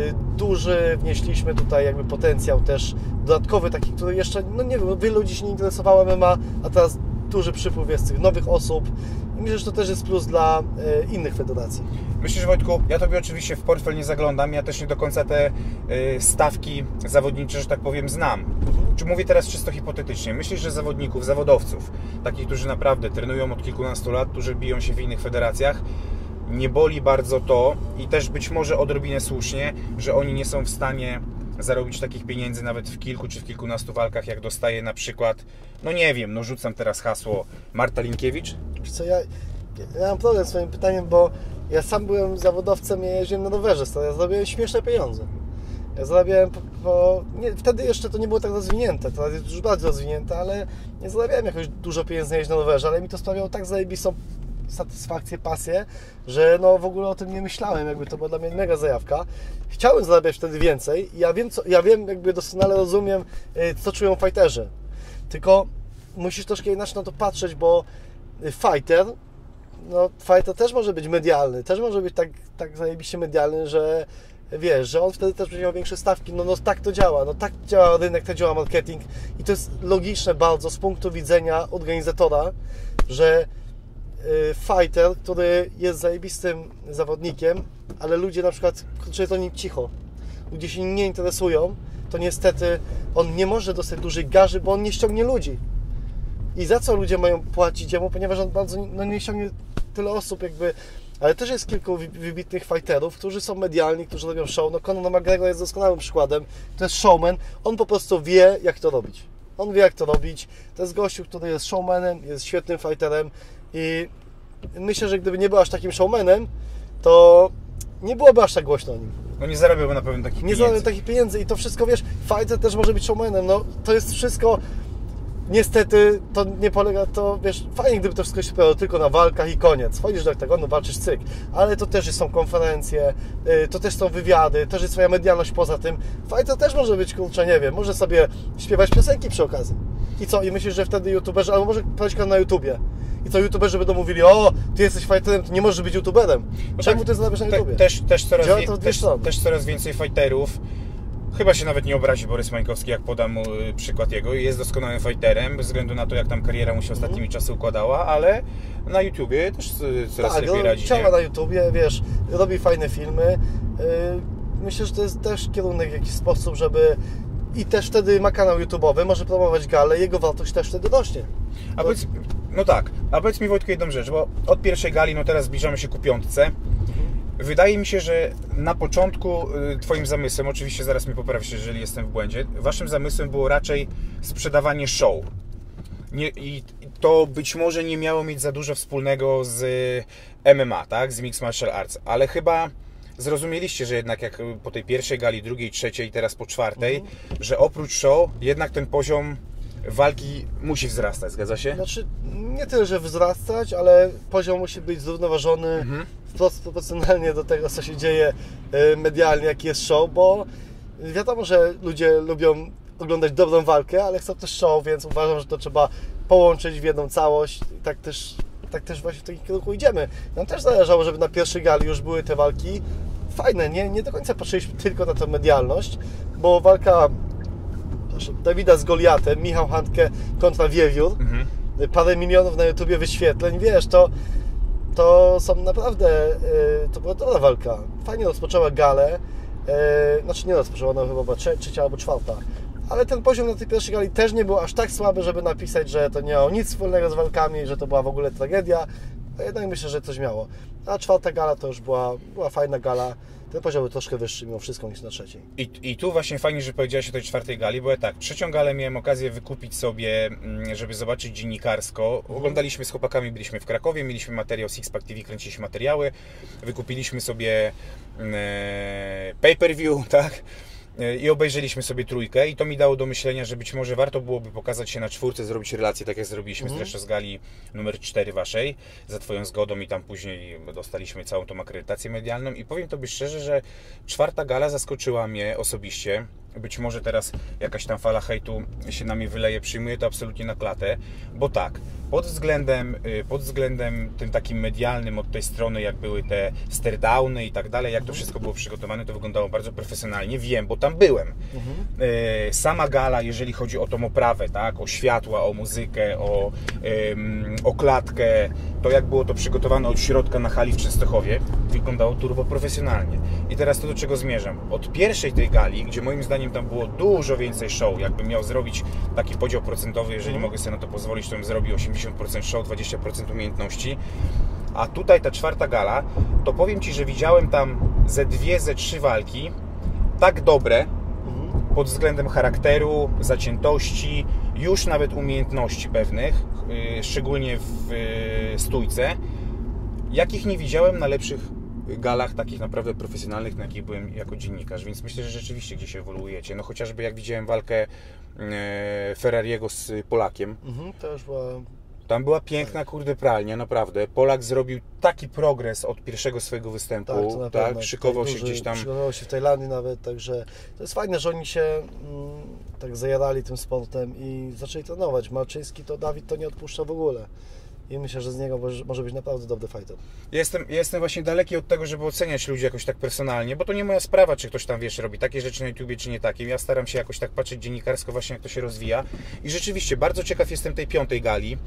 duży wnieśliśmy tutaj jakby potencjał też dodatkowy, taki, który jeszcze, no nie wiem, wielu ludzi się nie interesowało M M A, a teraz duży przypływ jest tych nowych osób i myślę, że to też jest plus dla innych federacji. Myślisz, Wojtku, ja Tobie oczywiście w portfel nie zaglądam, ja też nie do końca te stawki zawodnicze, że tak powiem, znam. Czy mówię teraz czysto hipotetycznie? Myślisz, że zawodników, zawodowców, takich, którzy naprawdę trenują od kilkunastu lat, którzy biją się w innych federacjach, nie boli bardzo to i też być może odrobinę słusznie, że oni nie są w stanie zarobić takich pieniędzy nawet w kilku czy w kilkunastu walkach, jak dostaje na przykład, no nie wiem, no rzucam teraz hasło, Marta Linkiewicz? Wiesz co, ja, ja mam problem z swoim pytaniem, bo ja sam byłem zawodowcem, ja jeździłem na rowerze, to ja zarabiałem śmieszne pieniądze. Ja zarabiałem, po, po, nie, wtedy jeszcze to nie było tak rozwinięte, teraz jest już bardziej rozwinięte, ale nie zarabiałem jakoś dużo pieniędzy na jeździć na rowerze, ale mi to sprawiało tak zajebistą satysfakcję, pasję, że no w ogóle o tym nie myślałem, jakby to była dla mnie mega zajawka. Chciałem zarabiać wtedy więcej i ja wiem, co, ja wiem, jakby doskonale rozumiem, co czują fighterzy. Tylko musisz troszkę inaczej na to patrzeć, bo fighter, no fighter też może być medialny, też może być tak, tak zajebiście medialny, że wiesz, że on wtedy też będzie miał większe stawki, no, no tak to działa, no tak działa rynek, tak działa marketing i to jest logiczne bardzo z punktu widzenia organizatora, że fighter, który jest zajebistym zawodnikiem, ale ludzie na przykład krzyczą o nim cicho. ludzie się nie interesują, to niestety on nie może dostać dużej garzy, bo on nie ściągnie ludzi. I za co ludzie mają płacić jemu, ponieważ on bardzo no, nie ściągnie tyle osób jakby. Ale też jest kilku wybitnych fighterów, którzy są medialni, którzy robią show. No Conor McGregor jest doskonałym przykładem. To jest showman. On po prostu wie, jak to robić. On wie, jak to robić. To jest gościu, który jest showmanem, jest świetnym fighterem i myślę, że gdyby nie był aż takim showmanem, to nie byłoby aż tak głośno o nim. No nie zarabiałby na pewno takich nie pieniędzy. Nie zarabiał takich pieniędzy i to wszystko, wiesz, fighter też może być showmanem. No to jest wszystko... Niestety to nie polega, to wiesz, fajnie gdyby to wszystko się pojawiło tylko na walkach i koniec. Wchodzisz do oktagonu, walczysz, cyk. Ale to też są konferencje, to też są wywiady, też jest swoja medialność poza tym. Fighter też może być, kurczę, nie wiem, może sobie śpiewać piosenki przy okazji. I co? I myślisz, że wtedy youtuberzy, albo może prowadzić kanał na YouTubie. I co youtuberzy będą mówili, o, ty jesteś fighterem, to nie możesz być youtuberem. No Czemu tak, ty zarabiasz na te, YouTubie? Też, też, coraz Działa wie, to w dwie też, strony. też coraz więcej fighterów. Chyba się nawet nie obrazi Borys Mańkowski, jak podam mu przykład jego. Jest doskonałym fighterem, bez względu na to, jak tam kariera mu się ostatnimi mm. czasy układała, ale na YouTubie też coraz tak, lepiej radzi. Działa nie? na YouTubie, wiesz, robi fajne filmy. Myślę, że to jest też kierunek w jakiś sposób, żeby... I też wtedy ma kanał YouTube'owy, może promować galę, jego wartość też wtedy rośnie. A powiedz, no tak, a powiedz mi, Wojtku, jedną rzecz, bo od pierwszej gali, no teraz zbliżamy się ku piątce. Wydaje mi się, że na początku Twoim zamysłem, oczywiście zaraz mnie poprawisz, jeżeli jestem w błędzie, Waszym zamysłem było raczej sprzedawanie show. Nie, i to być może nie miało mieć za dużo wspólnego z M M A, tak? Z Mixed Martial Arts, ale chyba zrozumieliście, że jednak jak po tej pierwszej gali, drugiej, trzeciej, teraz po czwartej, mhm. że oprócz show jednak ten poziom walki musi wzrastać, zgadza się? Znaczy, nie tyle, że wzrastać, ale poziom musi być zrównoważony mhm. wprost proporcjonalnie do tego, co się dzieje medialnie, jaki jest show, bo wiadomo, że ludzie lubią oglądać dobrą walkę, ale chcą też show, więc uważam, że to trzeba połączyć w jedną całość i tak też, tak też właśnie w takim kierunku idziemy. Nam też zależało, żeby na pierwszej gali już były te walki fajne, nie, nie do końca patrzyliśmy tylko na tę medialność, bo walka Dawida z Goliatem, Michał Handke kontra Wiewiór, mhm. parę milionów na YouTubie wyświetleń, wiesz, to, to są naprawdę, to była dobra walka. Fajnie rozpoczęła galę, znaczy nie rozpoczęła, ona chyba była trzecia albo czwarta, ale ten poziom na tej pierwszej gali też nie był aż tak słaby, żeby napisać, że to nie miało nic wspólnego z walkami, że to była w ogóle tragedia, a jednak myślę, że coś miało. A czwarta gala to już była, była fajna gala. Ten poziom był troszkę wyższy mimo wszystko niż na trzeciej. I, I tu właśnie fajnie, że powiedziałeś o tej czwartej gali, bo ja tak, trzecią galę miałem okazję wykupić sobie, żeby zobaczyć dziennikarsko. Mhm. Oglądaliśmy z chłopakami, byliśmy w Krakowie, mieliśmy materiał Sixpack T V, kręciliśmy materiały, wykupiliśmy sobie e, pay-per-view, tak? I obejrzeliśmy sobie trójkę i to mi dało do myślenia, że być może warto byłoby pokazać się na czwórce, zrobić relację, tak jak zrobiliśmy mm. zresztą z gali numer cztery waszej, za Twoją zgodą i tam później dostaliśmy całą tą akredytację medialną i powiem Tobie szczerze, że czwarta gala zaskoczyła mnie osobiście. Być może teraz jakaś tam fala hejtu się na mnie wyleje, przyjmuję to absolutnie na klatę, bo tak, pod względem, pod względem tym takim medialnym od tej strony, jak były te stare-downy i tak dalej, jak to wszystko było przygotowane, to wyglądało bardzo profesjonalnie, wiem, bo tam byłem. Mhm. Sama gala, jeżeli chodzi o tą oprawę, tak, o światła, o muzykę, o, ym, o klatkę, to jak było to przygotowane od środka na hali w Częstochowie, wyglądało turbo profesjonalnie. I teraz to, do czego zmierzam. Od pierwszej tej gali, gdzie moim zdaniem tam było dużo więcej show, jakbym miał zrobić taki podział procentowy, jeżeli mm. mogę sobie na to pozwolić, to bym zrobił osiemdziesiąt procent show, dwadzieścia procent umiejętności. A tutaj ta czwarta gala, to powiem Ci, że widziałem tam ze dwie, ze trzy walki tak dobre mm. pod względem charakteru, zaciętości, już nawet umiejętności pewnych, yy, szczególnie w yy, stójce, jakich nie widziałem na lepszych galach takich naprawdę profesjonalnych, na jakich byłem jako dziennikarz, więc myślę, że rzeczywiście gdzieś ewoluujecie. No chociażby jak widziałem walkę e, Ferrariego z Polakiem. Mhm, to już była... Tam była piękna, kurde, pralnia, naprawdę. Polak zrobił taki progres od pierwszego swojego występu, tak, to na tak? Pewno. Szykował się gdzieś tam. Szykował się w Tajlandii nawet, także to jest fajne, że oni się mm, tak zajarali tym sportem i zaczęli trenować. Malczyński to Dawid to nie odpuszcza w ogóle. I myślę, że z niego może być naprawdę dobry fighter. Jestem, jestem właśnie daleki od tego, żeby oceniać ludzi jakoś tak personalnie, bo to nie moja sprawa, czy ktoś tam, wiesz, robi takie rzeczy na YouTubie, czy nie takie. Ja staram się jakoś tak patrzeć dziennikarsko właśnie, jak to się rozwija. I rzeczywiście bardzo ciekaw jestem tej piątej gali,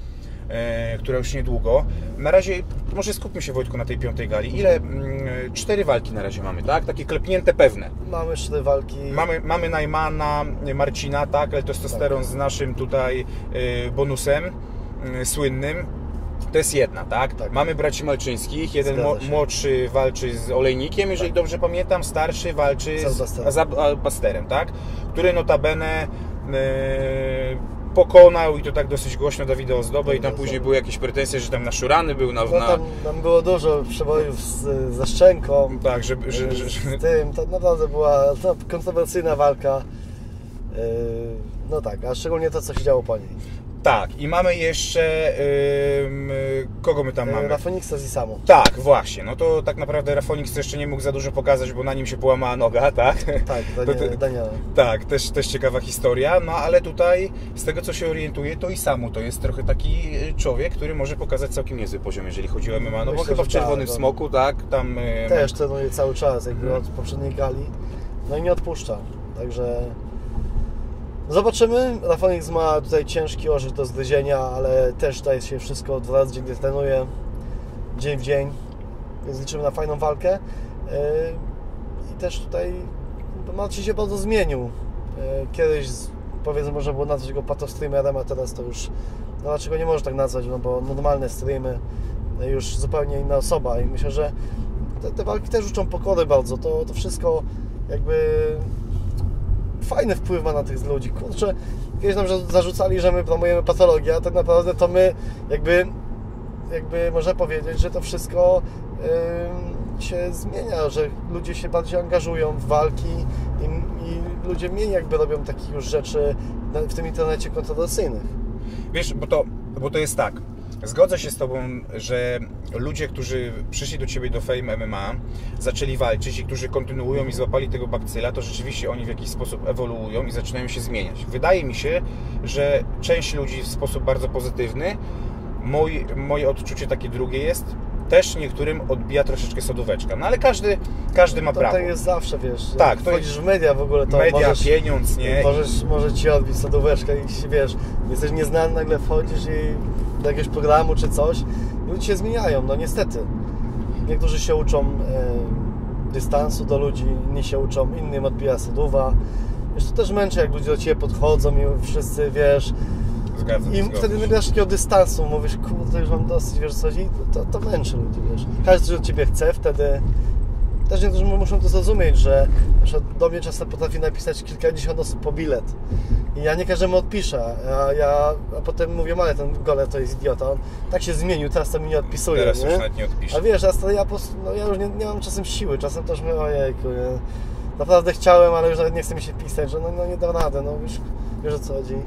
e, która już niedługo. Na razie, może skupmy się, Wojtku, na tej piątej gali. Ile? Mm, cztery walki na razie mamy, tak? Takie klepnięte pewne. Mamy cztery walki. Mamy, mamy Najmana, Marcina, tak? Ale testosteron tak. z naszym tutaj e, bonusem e, słynnym. To jest jedna, tak? tak? Mamy braci Malczyńskich, jeden młodszy walczy z Olejnikiem, jeżeli tak. dobrze pamiętam, starszy walczy z Albasterem, tak? Który notabene yy, pokonał i to tak dosyć głośno Dawida Ozdobę tak, i tam tak, później tak. były jakieś pretensje, że tam naszurany był na... No, tam, tam było dużo przebojów z, ze Szczęką, tak, że, że, że, z tym, to naprawdę była no, kontrowersyjna walka, yy, no tak, a szczególnie to, co się działo po niej. Tak, i mamy jeszcze... Yy, kogo my tam mamy? Rafoniksa z Isamu. Tak, właśnie. No to tak naprawdę Rafonix jeszcze nie mógł za dużo pokazać, bo na nim się połamała noga, tak? Tak, Daniela. Daniela. Tak, też, też ciekawa historia. No ale tutaj, z tego co się orientuję, to Isamu to jest trochę taki człowiek, który może pokazać całkiem niezły poziom, jeżeli chodzi o M M A. No Myślę, bo chyba w Czerwonym tak, Smoku, tak? Tam... Też trenuje cały czas, jakby hmm. od poprzedniej gali. No i nie odpuszcza. Także... Zobaczymy. Rafonix ma tutaj ciężki orzech do zgryzienia, ale też daje się wszystko dwa razy dziennie trenuje, dzień w dzień, więc liczymy na fajną walkę. I też tutaj Marcin się bardzo zmienił. Kiedyś, powiedzmy, można było nazwać go patostreamerem, a teraz to już no dlaczego nie możesz tak nazwać, no bo normalne streamy, już zupełnie inna osoba i myślę, że te, te walki też uczą pokory bardzo. To, to wszystko jakby fajny wpływ ma na tych ludzi. Kurczę, kiedyś nam zarzucali, że my promujemy patologię, a tak naprawdę to my jakby, jakby można powiedzieć, że to wszystko yy, się zmienia, że ludzie się bardziej angażują w walki i, i ludzie mniej jakby robią takich już rzeczy w tym internecie kontrowersyjnych. Wiesz, bo to, bo to jest tak. Zgodzę się z Tobą, że ludzie, którzy przyszli do Ciebie do Fame M M A, zaczęli walczyć i którzy kontynuują i złapali tego bakcyla, to rzeczywiście oni w jakiś sposób ewoluują i zaczynają się zmieniać. Wydaje mi się, że część ludzi w sposób bardzo pozytywny, mój, moje odczucie takie drugie jest, też niektórym odbija troszeczkę sodóweczka. No ale każdy, każdy ma to, prawo. To jest zawsze, wiesz, tak, to wchodzisz jest... w media w ogóle, to media, możesz, pieniądz, nie? Możesz, może Ci odbić sodóweczkę i wiesz, jesteś nieznany, nagle wchodzisz i do jakiegoś programu czy coś i ludzie się zmieniają, no niestety. Niektórzy się uczą e, dystansu do ludzi, inni się uczą, innym odbija sodówa. Wiesz, to też męczy, jak ludzie do Ciebie podchodzą i wszyscy, wiesz, Zgadzam, i zgadzam wtedy nagrasz takiego dystansu, mówisz, kurde, już mam dosyć, wiesz co, i to, to męczy ludzi, wiesz. Każdy coś od Ciebie chce, wtedy też niektórzy muszą to zrozumieć, że na przykład do mnie czasem potrafi napisać kilkadziesiąt osób po bilet i ja nie każdemu odpiszę, a ja a potem mówię, ale ten goler to jest idiota, on tak się zmienił, teraz to mi nie odpisuje, teraz nie? już nawet nie odpisze. A wiesz, a to ja po prostu, no ja już nie, nie mam czasem siły, czasem też mówię, ojejku, nie? Naprawdę chciałem, ale już nawet nie chce mi się pisać, że no, no nie da rady, no wiesz, wiesz o co chodzi.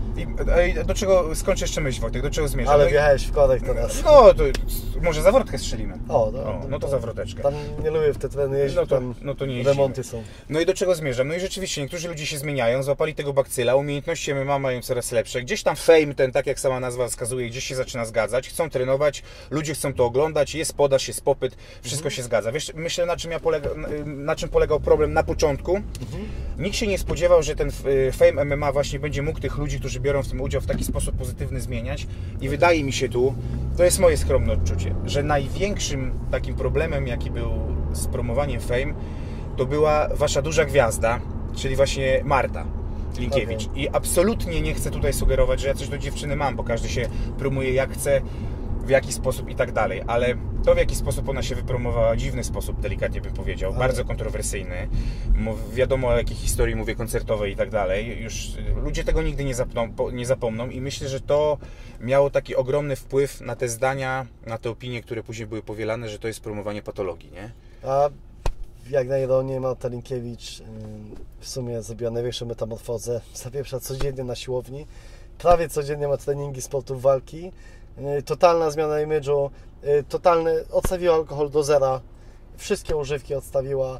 I do czego, skończę jeszcze myśl, Wojtek, do czego zmierzam? Ale no wjechałeś w korek teraz. No, to może zawrotkę strzelimy. O, no, o, no to, to zawroteczkę. Tam nie lubię w te treny jeździć, no to, tam no to nie remonty są. No i do czego zmierzam? No i rzeczywiście niektórzy ludzie się zmieniają, złapali tego bakcyla, umiejętności M M A mają coraz lepsze. Gdzieś tam fame ten, tak jak sama nazwa wskazuje, gdzieś się zaczyna zgadzać, chcą trenować, ludzie chcą to oglądać, jest podaż, jest popyt, wszystko mhm. się zgadza. Wiesz, myślę, na czym, ja polega, na czym polegał problem na początku. Mhm. Nikt się nie spodziewał, że ten fame M M A właśnie będzie mógł tych ludzi, którzy biorą w tym udział, w taki sposób pozytywny zmieniać i wydaje mi się tu, to jest moje skromne odczucie, że największym takim problemem, jaki był z promowaniem Fame, to była wasza duża gwiazda, czyli właśnie Marta Linkiewicz. Okay. I absolutnie nie chcę tutaj sugerować, że ja coś do dziewczyny mam, bo każdy się promuje jak chce, w jaki sposób i tak dalej, ale to, w jaki sposób ona się wypromowała, dziwny sposób, delikatnie bym powiedział, ale... bardzo kontrowersyjny. Wiadomo, o jakiej historii mówię, koncertowej i tak dalej. Już ludzie tego nigdy nie, zapną, nie zapomną i myślę, że to miało taki ogromny wpływ na te zdania, na te opinie, które później były powielane, że to jest promowanie patologii, nie? A jak na ironię Marta Linkiewicz w sumie zrobiła największą metamorfozę, zawieprza codziennie na siłowni, prawie codziennie ma treningi sportów walki, totalna zmiana imidżu, totalny, odstawiła alkohol do zera, wszystkie używki odstawiła,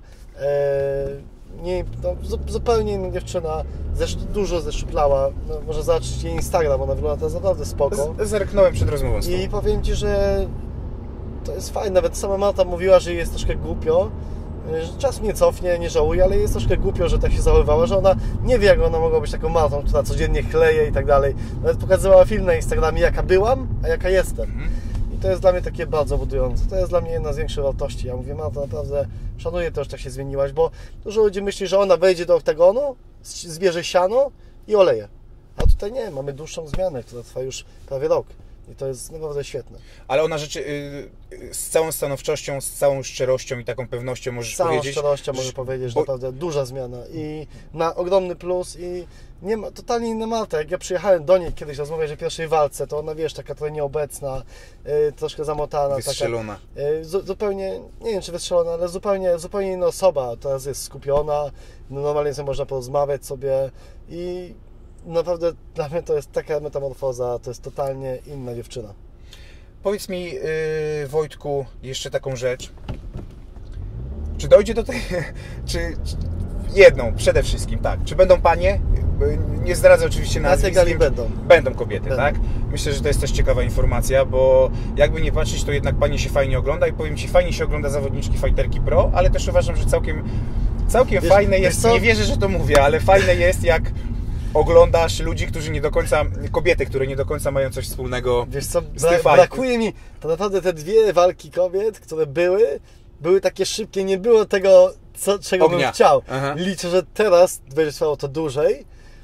nie, no, zupełnie inna dziewczyna, zresztą dużo zeszczuplała, no, może zobaczyć jej Instagram, ona wygląda teraz naprawdę spoko. Zerknąłem przed rozmową z tobą. I powiem Ci, że to jest fajne, nawet sama Marta mówiła, że jest troszkę głupio, Czas mnie cofnie, nie żałuję, ale jest troszkę głupio, że tak się zachowywała, że ona nie wie, jak ona mogła być taką matą, która codziennie chleje i tak dalej. Nawet pokazywała film na Instagramie, jaka byłam, a jaka jestem. Mhm. I to jest dla mnie takie bardzo budujące. To jest dla mnie jedna z większych wartości. Ja mówię, Marta, naprawdę szanuję to, że tak się zmieniłaś, bo dużo ludzi myśli, że ona wejdzie do oktagonu, zbierze siano i oleje. A tutaj nie, mamy dłuższą zmianę, która trwa już prawie rok. I to jest naprawdę świetne. Ale ona rzeczy yy, z całą stanowczością, z całą szczerością i taką pewnością możesz z całą powiedzieć... Z całą szczerością możesz powiedzieć, że bo... naprawdę duża zmiana i na ogromny plus i nie ma, totalnie inna Marta. Jak ja przyjechałem do niej kiedyś rozmawiać o pierwszej walce, to ona, wiesz, taka trochę nieobecna, yy, troszkę zamotana. Wystrzelona. Taka, yy, zu, zupełnie, nie wiem czy wystrzelona, ale zupełnie, zupełnie inna osoba. Teraz jest skupiona, no, normalnie sobie można porozmawiać sobie i naprawdę dla mnie to jest taka metamorfoza, to jest totalnie inna dziewczyna. Powiedz mi, yy, Wojtku, jeszcze taką rzecz. Czy dojdzie do tej... Czy, czy jedną, przede wszystkim, tak. Czy będą panie? Nie zdradzę oczywiście nazwisk. Na tej gali będą. Będą kobiety, będą. Tak? Myślę, że to jest też ciekawa informacja, bo jakby nie patrzeć, to jednak panie się fajnie ogląda i powiem Ci, fajnie się ogląda zawodniczki Fighterki Pro, ale też uważam, że całkiem, całkiem wiesz, fajne wiesz jest, co? nie wierzę, że to mówię, ale fajne jest, jak oglądasz ludzi, którzy nie do końca, kobiety, które nie do końca mają coś wspólnego Wiesz co, z bra tym brakuje mi, to naprawdę te dwie walki kobiet, które były, były takie szybkie, nie było tego, co, czego Ognia. bym chciał. Aha. Liczę, że teraz będzie trwało to dłużej,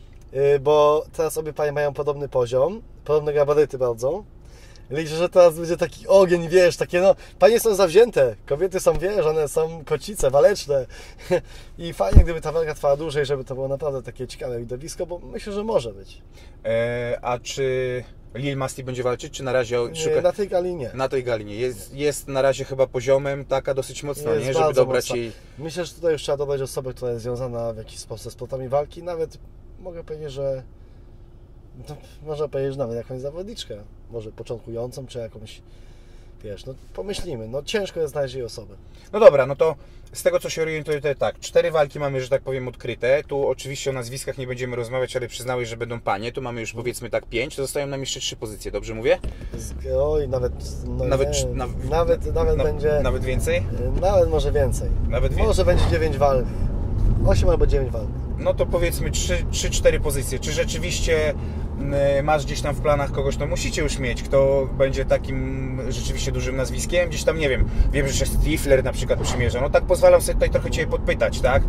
bo teraz obie panie mają podobny poziom, podobne gabaryty bardzo. Liczę, że teraz będzie taki ogień, wiesz, takie no, panie są zawzięte, kobiety są, wiesz, one są kocice, waleczne i fajnie, gdyby ta walka trwała dłużej, żeby to było naprawdę takie ciekawe widowisko, bo myślę, że może być. E, a czy Lil Masti będzie walczyć, czy na razie szuka... Nie, na tej gali nie. Na tej gali nie. Jest, jest na razie chyba poziomem taka dosyć mocna, Jest nie? Żeby dobrać mocna. jej... Myślę, że tutaj już trzeba dobrać osobę, która jest związana w jakiś sposób ze sportami walki, nawet mogę powiedzieć, że no, można powiedzieć, że nawet jakąś zawodniczkę, może początkującą, czy jakąś, wiesz, no pomyślimy, no ciężko jest znaleźć jej osobę. No dobra, no to z tego co się orientuję, to tak, cztery walki mamy, że tak powiem, odkryte. Tu oczywiście o nazwiskach nie będziemy rozmawiać, ale przyznałeś, że będą panie. Tu mamy już powiedzmy tak pięć, to zostają nam jeszcze trzy pozycje, dobrze mówię? Oj, nawet, no nawet, nie, na, nawet, nawet na, będzie... Nawet więcej? Nawet może więcej. Nawet więcej. Może będzie dziewięć walk. osiem albo dziewięć walk. No to powiedzmy trzy cztery pozycje. Czy rzeczywiście masz gdzieś tam w planach kogoś, to musicie już mieć, kto będzie takim rzeczywiście dużym nazwiskiem? Gdzieś tam, nie wiem, wiem, że się Stifler na przykład przymierza. No tak pozwalam sobie tutaj trochę Cię podpytać, tak?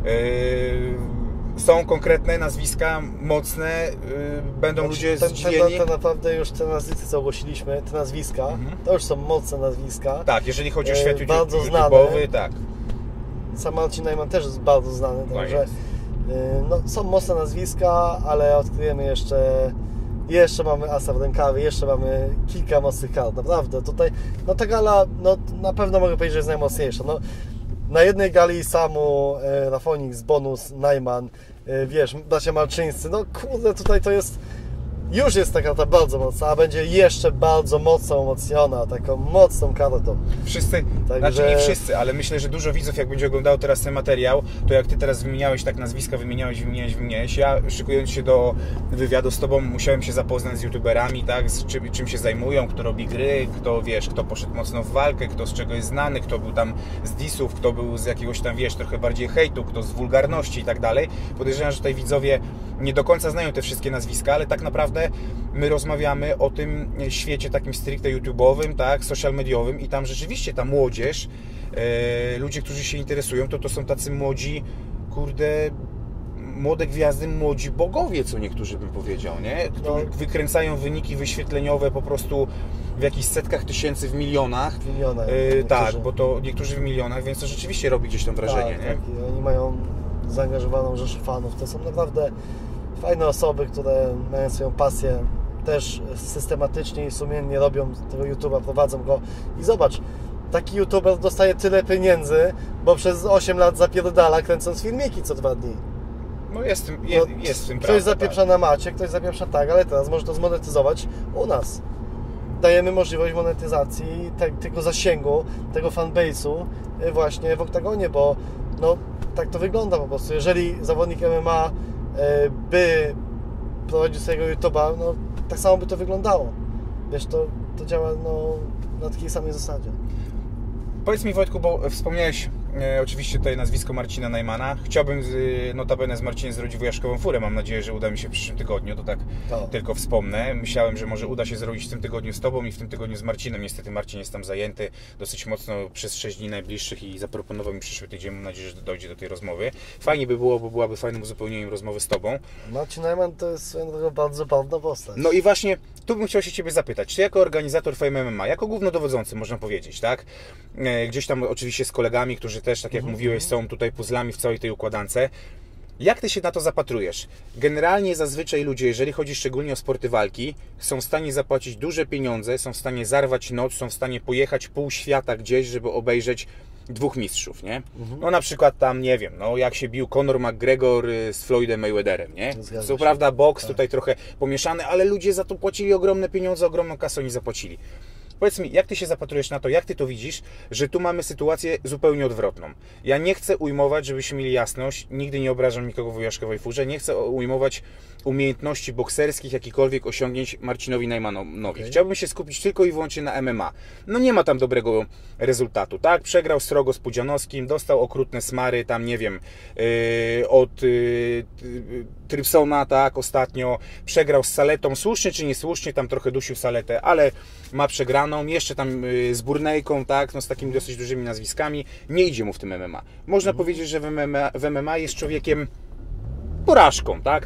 Yy, są konkretne nazwiska, mocne, yy, będą znaczy, ludzie ten, zdziwieni? To naprawdę już te nazwiska, co ogłosiliśmy, te nazwiska, mhm. to już są mocne nazwiska. Tak, jeżeli chodzi o świat yy, bardzo YouTube'owy, tak. Sam Marcin Najman też jest bardzo znany, No także jest. No, są mocne nazwiska, ale odkryjemy jeszcze, jeszcze mamy asa w rękawie, jeszcze mamy kilka mocnych kart, naprawdę. Tutaj, no ta gala, no na pewno mogę powiedzieć, że jest najmocniejsza. No, na jednej gali Samu, e, Rafonix, Bonus, Najman, e, wiesz, bracia Malczyńscy, no kurde, tutaj to jest, już jest ta karta bardzo mocna, a będzie jeszcze bardzo mocno umocniona, taką mocną kartą. Wszyscy, Także... znaczy nie wszyscy, ale myślę, że dużo widzów, jak będzie oglądało teraz ten materiał, to jak Ty teraz wymieniałeś tak nazwiska, wymieniałeś, wymieniałeś, wymieniałeś, ja szykując się do wywiadu z Tobą musiałem się zapoznać z youtuberami, tak, z czym, czym się zajmują, kto robi gry, kto, wiesz, kto poszedł mocno w walkę, kto z czego jest znany, kto był tam z disów, kto był z jakiegoś tam, wiesz, trochę bardziej hejtu, kto z wulgarności i tak dalej. Podejrzewam, że tutaj widzowie nie do końca znają te wszystkie nazwiska, ale tak naprawdę my rozmawiamy o tym świecie takim stricte YouTube'owym, tak, social mediowym i tam rzeczywiście ta młodzież, e, ludzie, którzy się interesują, to to są tacy młodzi, kurde, młode gwiazdy, młodzi bogowie, co niektórzy bym powiedział, nie? Którzy no. wykręcają wyniki wyświetleniowe po prostu w jakichś setkach tysięcy, w milionach. W milionach. E, tak, bo to niektórzy w milionach, więc to rzeczywiście robi gdzieś tam wrażenie, tak, nie? Tak, i oni mają zaangażowaną rzeszę fanów. To są naprawdę fajne osoby, które mają swoją pasję, też systematycznie i sumiennie robią tego YouTube'a, prowadzą go i zobacz, taki YouTuber dostaje tyle pieniędzy, bo przez osiem lat zapierdala, kręcąc filmiki co dwa dni. No jest, jest, no, jest w tym Ktoś prawda, zapieprza tak. na macie, ktoś zapieprza tak, ale teraz może to zmonetyzować u nas. Dajemy możliwość monetyzacji te, tego zasięgu, tego fanbase'u właśnie w oktagonie, bo no, tak to wygląda po prostu. Jeżeli zawodnik M M A by prowadził swojego YouTube'a, no tak samo by to wyglądało. Wiesz, to, to działa no, na takiej samej zasadzie. Powiedz mi, Wojtku, bo wspomniałeś e, oczywiście tutaj nazwisko Marcina Najmana. Chciałbym z, notabene z Marcinem zrobić wujaszkową furę. Mam nadzieję, że uda mi się w przyszłym tygodniu, to tak to. tylko wspomnę. Myślałem, że może uda się zrobić w tym tygodniu z Tobą i w tym tygodniu z Marcinem. Niestety Marcin jest tam zajęty dosyć mocno przez sześć dni najbliższych i zaproponował mi przyszły tydzień. Mam nadzieję, że dojdzie do tej rozmowy. Fajnie by było, bo byłaby fajnym uzupełnieniem rozmowy z Tobą. Marcin Najman to jest bardzo bawna postać. No i właśnie tu bym chciał się Ciebie zapytać, czy jako organizator Fame M M A, jako głównodowodzący można powiedzieć, tak? Gdzieś tam oczywiście z kolegami, którzy też, tak jak mm-hmm. mówiłeś, są tutaj puzzlami w całej tej układance. Jak Ty się na to zapatrujesz? Generalnie zazwyczaj ludzie, jeżeli chodzi szczególnie o sporty walki, są w stanie zapłacić duże pieniądze, są w stanie zarwać noc, są w stanie pojechać pół świata gdzieś, żeby obejrzeć dwóch mistrzów, nie? Mhm. No na przykład tam, nie wiem, no jak się bił Conor McGregor z Floydem Mayweatherem, nie? Zgadza Co się. prawda boks tak. tutaj trochę pomieszany, ale ludzie za to płacili ogromne pieniądze, ogromną kasę oni zapłacili. Powiedz mi, jak Ty się zapatrujesz na to, jak Ty to widzisz, że tu mamy sytuację zupełnie odwrotną. Ja nie chcę ujmować, żebyśmy mieli jasność, nigdy nie obrażam nikogo w wujaszkowej furze, nie chcę ujmować umiejętności bokserskich, jakikolwiek osiągnięć Marcinowi Najmanowi. Okay. Chciałbym się skupić tylko i wyłącznie na M M A. No nie ma tam dobrego rezultatu, tak? Przegrał srogo z Pudzianowskim, dostał okrutne smary, tam nie wiem, yy, od yy, Trypsona, tak, ostatnio. Przegrał z Saletą, słusznie czy niesłusznie, tam trochę dusił Saletę, ale ma przegraną. Jeszcze tam yy, z Burnejką, tak, no z takimi dosyć dużymi nazwiskami. Nie idzie mu w tym M M A. Można mm. powiedzieć, że w M M A, w M M A jest człowiekiem porażką, tak?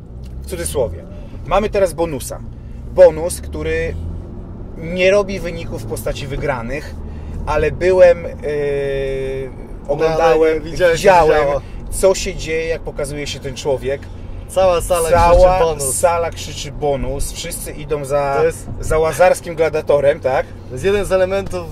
W cudzysłowie. Mamy teraz bonusa. Bonus, który nie robi wyników w postaci wygranych, ale byłem, yy, oglądałem, no, widziałem, widziałem co się dzieje, jak pokazuje się ten człowiek. Cała sala Cała krzyczy bonus. sala krzyczy bonus. Wszyscy idą za, jest... za łazarskim gladiatorem, tak? To jest jeden z elementów,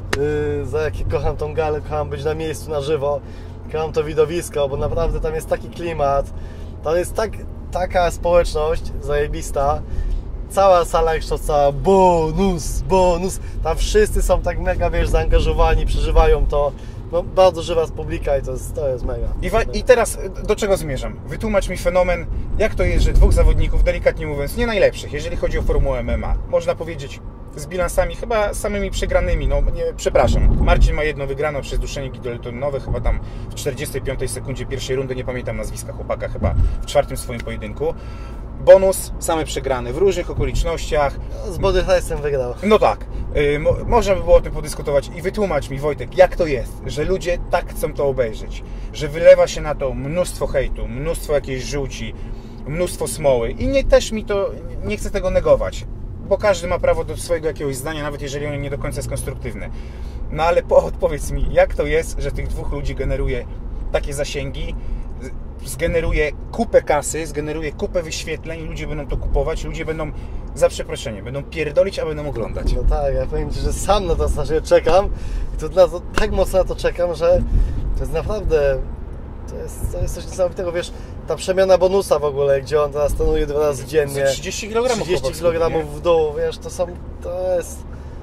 yy, za jakie kocham tą galę, kocham być na miejscu, na żywo. Kocham to widowisko, bo naprawdę tam jest taki klimat. Tam jest tak... taka społeczność zajebista, cała sala jeszcze cała bonus, bonus, tam wszyscy są tak mega, wiesz, zaangażowani, przeżywają to, no bardzo żywa z publika i to jest, to jest mega. I, I teraz do czego zmierzam? Wytłumacz mi fenomen, jak to jest, że dwóch zawodników, delikatnie mówiąc, nie najlepszych, jeżeli chodzi o formułę M M A, można powiedzieć z bilansami chyba samymi przegranymi, no nie, przepraszam, Marcin ma jedno wygraną przez duszenie gidoletonowe, chyba tam w czterdziestej piątej sekundzie pierwszej rundy, nie pamiętam nazwiska chłopaka, chyba w czwartym swoim pojedynku. Bonus, same przegrane w różnych okolicznościach. Z Body Tyson wygrał. No tak, yy, mo można by było o tym podyskutować i wytłumacz mi, Wojtek, jak to jest, że ludzie tak chcą to obejrzeć, że wylewa się na to mnóstwo hejtu, mnóstwo jakiejś żółci, mnóstwo smoły i nie też mi to, nie chcę tego negować, bo każdy ma prawo do swojego jakiegoś zdania, nawet jeżeli ono nie do końca jest konstruktywne. No ale powiedz mi, jak to jest, że tych dwóch ludzi generuje takie zasięgi, zgeneruje kupę kasy, zgeneruje kupę wyświetleń, ludzie będą to kupować, ludzie będą, za przeproszenie, będą pierdolić, a będą oglądać. No tak, ja powiem Ci, że sam na to znacznie czekam i to, na to tak mocno na to czekam, że to jest naprawdę, to jest, to jest coś niesamowitego, wiesz, ta przemiana bonusa w ogóle, gdzie on teraz trenuje dwa razy dziennie. trzydzieści kilogramów, trzydzieści kilogramów w dół, wiesz, to są, to jest,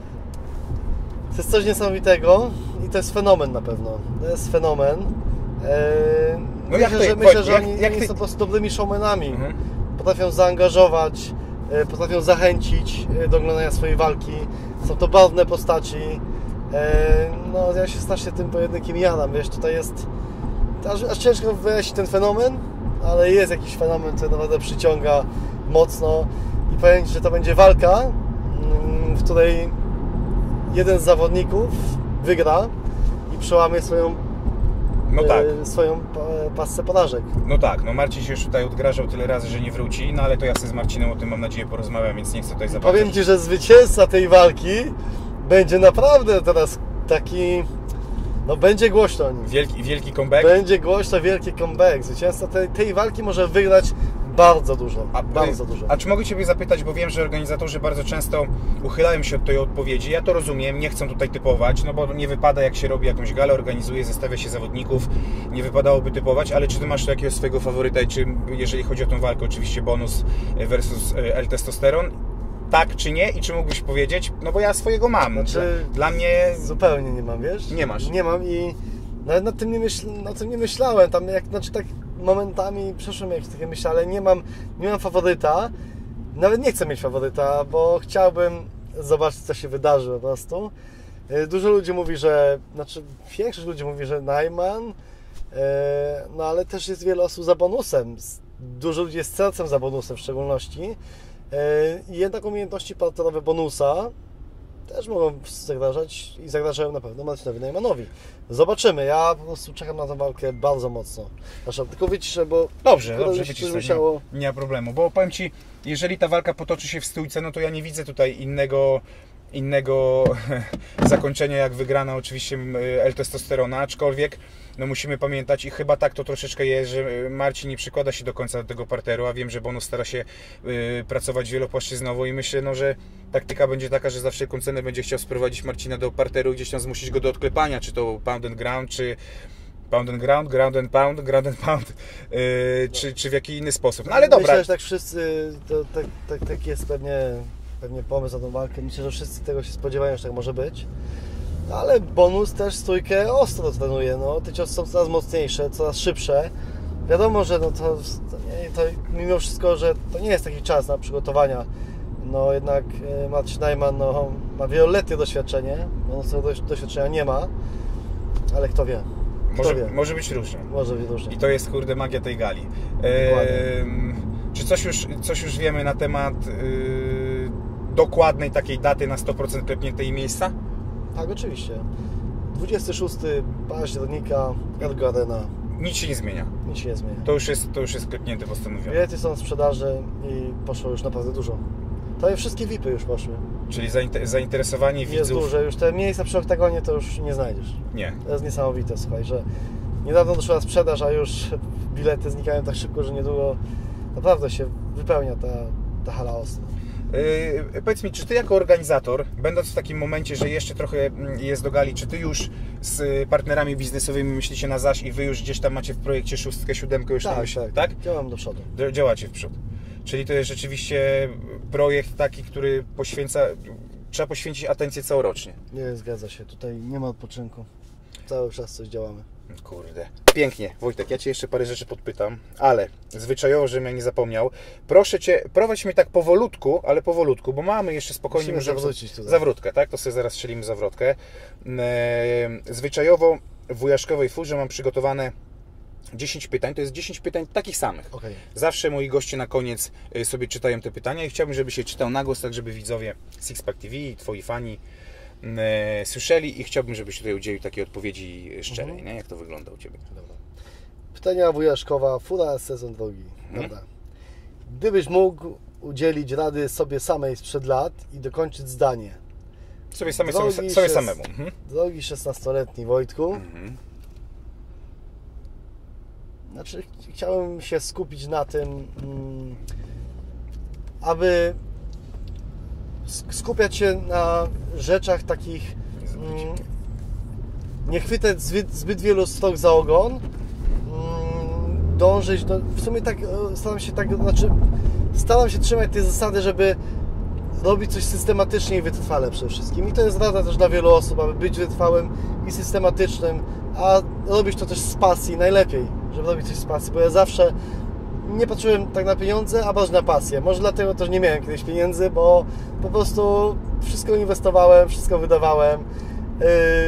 to jest coś niesamowitego i to jest fenomen na pewno, to jest fenomen. Eee, no myślę, ty, że, myślę, Wojt, że jak, oni, jak oni ty... są po prostu dobrymi showmanami. Mhm. Potrafią zaangażować, e, potrafią zachęcić e, do oglądania swojej walki. Są to barwne postaci. E, no ja się strasznie tym pojedynkiem jadam, wiesz, tutaj jest aż, aż ciężko wyjaśnić ten fenomen, ale jest jakiś fenomen, który naprawdę przyciąga mocno i powiem Ci, że to będzie walka, w której jeden z zawodników wygra i przełamie swoją No tak. swoją pasce porażek. No tak, no Marcin się już tutaj odgrażał tyle razy, że nie wróci, no ale to ja sobie z Marcinem o tym, mam nadzieję, porozmawiam, więc nie chcę tutaj zabawiać. Powiem Ci, że zwycięzca tej walki będzie naprawdę teraz taki, no będzie głośno o nim. Wielki, wielki comeback? Będzie głośno, wielki comeback. Zwycięzca tej, tej walki może wygrać bardzo dużo, a, bardzo dużo. A czy mogę Ciebie zapytać, bo wiem, że organizatorzy bardzo często uchylają się od tej odpowiedzi. Ja to rozumiem, nie chcą tutaj typować, no bo nie wypada, jak się robi jakąś galę, organizuje, zestawia się zawodników, nie wypadałoby typować, ale czy Ty masz jakiegoś swojego faworyta, czy jeżeli chodzi o tę walkę, oczywiście bonus versus L-testosteron, tak czy nie? I czy mógłbyś powiedzieć? No bo ja swojego mam. Znaczy, dla mnie... Zupełnie nie mam, wiesz? Nie masz. Nie mam i nawet nad tym nie, myśl, nad tym nie myślałem. Tam jak, znaczy tak momentami przeszło mi jakieś takie myśli, ale nie mam, nie mam faworyta. Nawet nie chcę mieć faworyta, bo chciałbym zobaczyć, co się wydarzy po prostu. Dużo ludzi mówi, że, znaczy większość ludzi mówi, że Najman, no ale też jest wiele osób za bonusem. Dużo ludzi jest sercem za bonusem w szczególności. I jednak umiejętności partnerowe bonusa też mogą zagrażać i zagrażają na pewno Marcinowi Najmanowi. Zobaczymy. Ja po prostu czekam na tę walkę bardzo mocno. Proszę, tylko wyciszę, bo... Dobrze, dobrze, wyciszę, musiało... nie, nie ma problemu. Bo powiem Ci, jeżeli ta walka potoczy się w stójce, no to ja nie widzę tutaj innego... innego zakończenia jak wygrana oczywiście L-testosterona, aczkolwiek no musimy pamiętać i chyba tak to troszeczkę jest, że Marcin nie przykłada się do końca do tego parteru, a wiem, że Bonus stara się y, pracować wielopłaszczyznowo i myślę, no, że taktyka będzie taka, że za wszelką cenę będzie chciał sprowadzić Marcina do parteru i gdzieś tam zmusić go do odklepania, czy to pound and ground, czy pound and ground, ground and pound, ground and pound, y, czy, czy w jaki inny sposób. No ale dobra. Myślę, że tak wszyscy, to, tak, tak, tak jest pewnie pewnie pomysł na tą walkę. Myślę, że wszyscy tego się spodziewają, że tak może być. Ale Bonus też stójkę ostro trenuje. No, te ciosy są coraz mocniejsze, coraz szybsze. Wiadomo, że no to, to, nie, to mimo wszystko, że to nie jest taki czas na przygotowania. No jednak Marcin Najman no, ma wieloletnie doświadczenie. Bonus tego doświadczenia nie ma. Ale kto wie. Kto może, wie. może być różnie. Może być różnie. I to jest kurde magia tej gali. Ehm, czy coś już, coś już wiemy na temat yy, dokładnej takiej daty na sto procent klepniętej miejsca? Tak, oczywiście. dwudziestego szóstego października, Ergo Arena. Nic się nie zmienia. Nic się nie zmienia. To już jest, to już jest klepnięte, postanowione. Bilety są w sprzedaży i poszło już naprawdę dużo. To wszystkie V I P y już poszły. Czyli zainteresowanie widzów... Jest duże. Już te miejsca przy oktagonie to już nie znajdziesz. Nie. To jest niesamowite, słuchaj, że niedawno doszła sprzedaż, a już bilety znikają tak szybko, że niedługo naprawdę się wypełnia ta, ta hala ostro. Yy, powiedz mi, czy Ty jako organizator, będąc w takim momencie, że jeszcze trochę jest do gali, czy Ty już z partnerami biznesowymi myślicie na zaś i Wy już gdzieś tam macie w projekcie szóstkę, siódemkę już tak, tam myśl, tak, tak? Działam do przodu. Działacie w przód. Czyli to jest rzeczywiście projekt taki, który poświęca, trzeba poświęcić atencję całorocznie. Nie, zgadza się. Tutaj nie ma odpoczynku. Cały czas coś działamy. Kurde. Pięknie. Wojtek, ja Cię jeszcze parę rzeczy podpytam, ale zwyczajowo, żebym ja nie zapomniał, proszę Cię, prowadź mnie tak powolutku, ale powolutku, bo mamy jeszcze spokojnie... Musimy zawrócić tutaj. Zawrótkę, tak? To sobie zaraz strzelimy zawrotkę. Zwyczajowo w wujaszkowej furze mam przygotowane dziesięć pytań, to jest dziesięć pytań takich samych. Okay. Zawsze moi goście na koniec sobie czytają te pytania i chciałbym, żebyś je czytał na głos, tak żeby widzowie Sixpack T V, Twoi fani e, słyszeli i chciałbym, żebyś tutaj udzielił takiej odpowiedzi szczerej, mhm. nie? Jak to wygląda u Ciebie? Dobra. Pytania wujaszkowa, fura, sezon drogi. Dobra. Mhm. Gdybyś mógł udzielić rady sobie samej sprzed lat i dokończyć zdanie. Sobie, same, sobie, sobie szes... samemu. Mhm. Drogi szesnastoletni Wojtku. Mhm. Znaczy, chciałem się skupić na tym, aby skupiać się na rzeczach takich, nie chwytać zbyt, zbyt wielu stok za ogon, dążyć do, w sumie tak staram się tak, znaczy staram się trzymać tej zasady, żeby robić coś systematycznie i wytrwale przede wszystkim. I to jest rada też dla wielu osób, aby być wytrwałym i systematycznym, a robić to też z pasji najlepiej, żeby robić coś z pasji, bo ja zawsze nie patrzyłem tak na pieniądze, a bardziej na pasję. Może dlatego też nie miałem kiedyś pieniędzy, bo po prostu wszystko inwestowałem, wszystko wydawałem. Yy,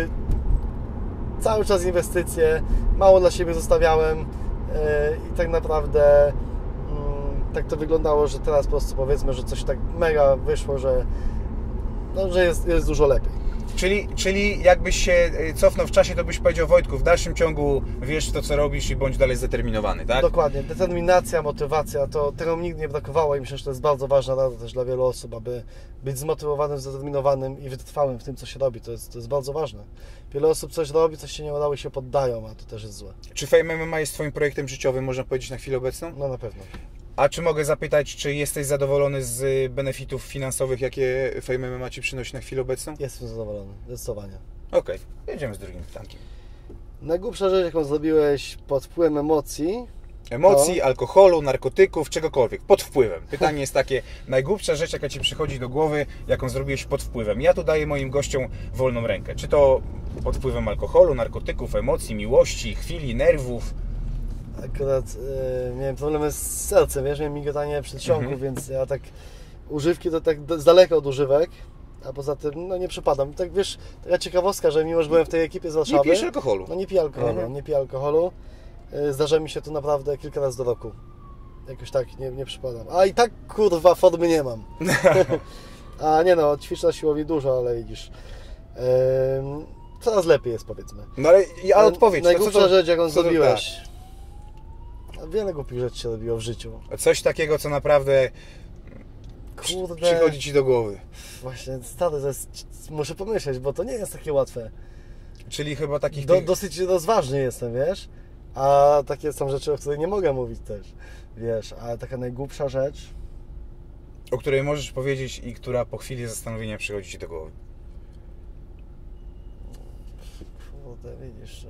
cały czas inwestycje, mało dla siebie zostawiałem yy, i tak naprawdę yy, tak to wyglądało, że teraz po prostu powiedzmy, że coś tak mega wyszło, że, no, że jest, jest dużo lepiej. Czyli, czyli jakbyś się cofnął w czasie, to byś powiedział: Wojtku, w dalszym ciągu wiesz to, co robisz i bądź dalej zdeterminowany, tak? Dokładnie. Determinacja, motywacja, to tego mi nigdy nie brakowało i myślę, że to jest bardzo ważna rada też dla wielu osób, aby być zmotywowanym, zdeterminowanym i wytrwałym w tym, co się robi. To jest, to jest bardzo ważne. Wiele osób coś robi, coś się nie udało i się poddają, a to też jest złe. Czy Fame M M A jest Twoim projektem życiowym, można powiedzieć, na chwilę obecną? No na pewno. A czy mogę zapytać, czy jesteś zadowolony z benefitów finansowych, jakie Fame M M A Ci przynosi na chwilę obecną? Jestem zadowolony, zdecydowanie. Okej, okay. Jedziemy z drugim pytankiem. Najgłupsza rzecz, jaką zrobiłeś pod wpływem emocji? Emocji, to... alkoholu, narkotyków, czegokolwiek, pod wpływem. Pytanie jest takie: najgłupsza rzecz, jaka Ci przychodzi do głowy, jaką zrobiłeś pod wpływem. Ja tu daję moim gościom wolną rękę. Czy to pod wpływem alkoholu, narkotyków, emocji, miłości, chwili, nerwów? Akurat yy, miałem problemy z sercem, wiesz, miałem migotanie przedsionków, mhm. więc ja tak używki to tak z daleka od używek A poza tym, no nie przypadam. Tak wiesz, taka ciekawostka, że mimo, że byłem w tej ekipie z Warszawy... Nie pijesz alkoholu. No nie piję alkoholu, mhm. nie piję alkoholu. Zdarza mi się to naprawdę kilka razy do roku. Jakoś tak nie, nie przypadam. A i tak, kurwa, formy nie mam. A nie no, ćwiczę na siłowni dużo, ale widzisz... Yy, coraz lepiej jest, powiedzmy. No ale, ale odpowiedź. Najgłupsza rzecz, jaką co to, zrobiłeś. Tak. Wiele głupich rzeczy się robiło w życiu. Coś takiego, co naprawdę Kurde. przychodzi Ci do głowy. Właśnie, stary, to jest, muszę pomyśleć, bo to nie jest takie łatwe. Czyli chyba takich... Do, tych... Dosyć rozważny jestem, wiesz? A takie są rzeczy, o których nie mogę mówić też, wiesz? Ale taka najgłupsza rzecz... O której możesz powiedzieć i która po chwili zastanowienia przychodzi Ci do głowy. Kurde, widzisz...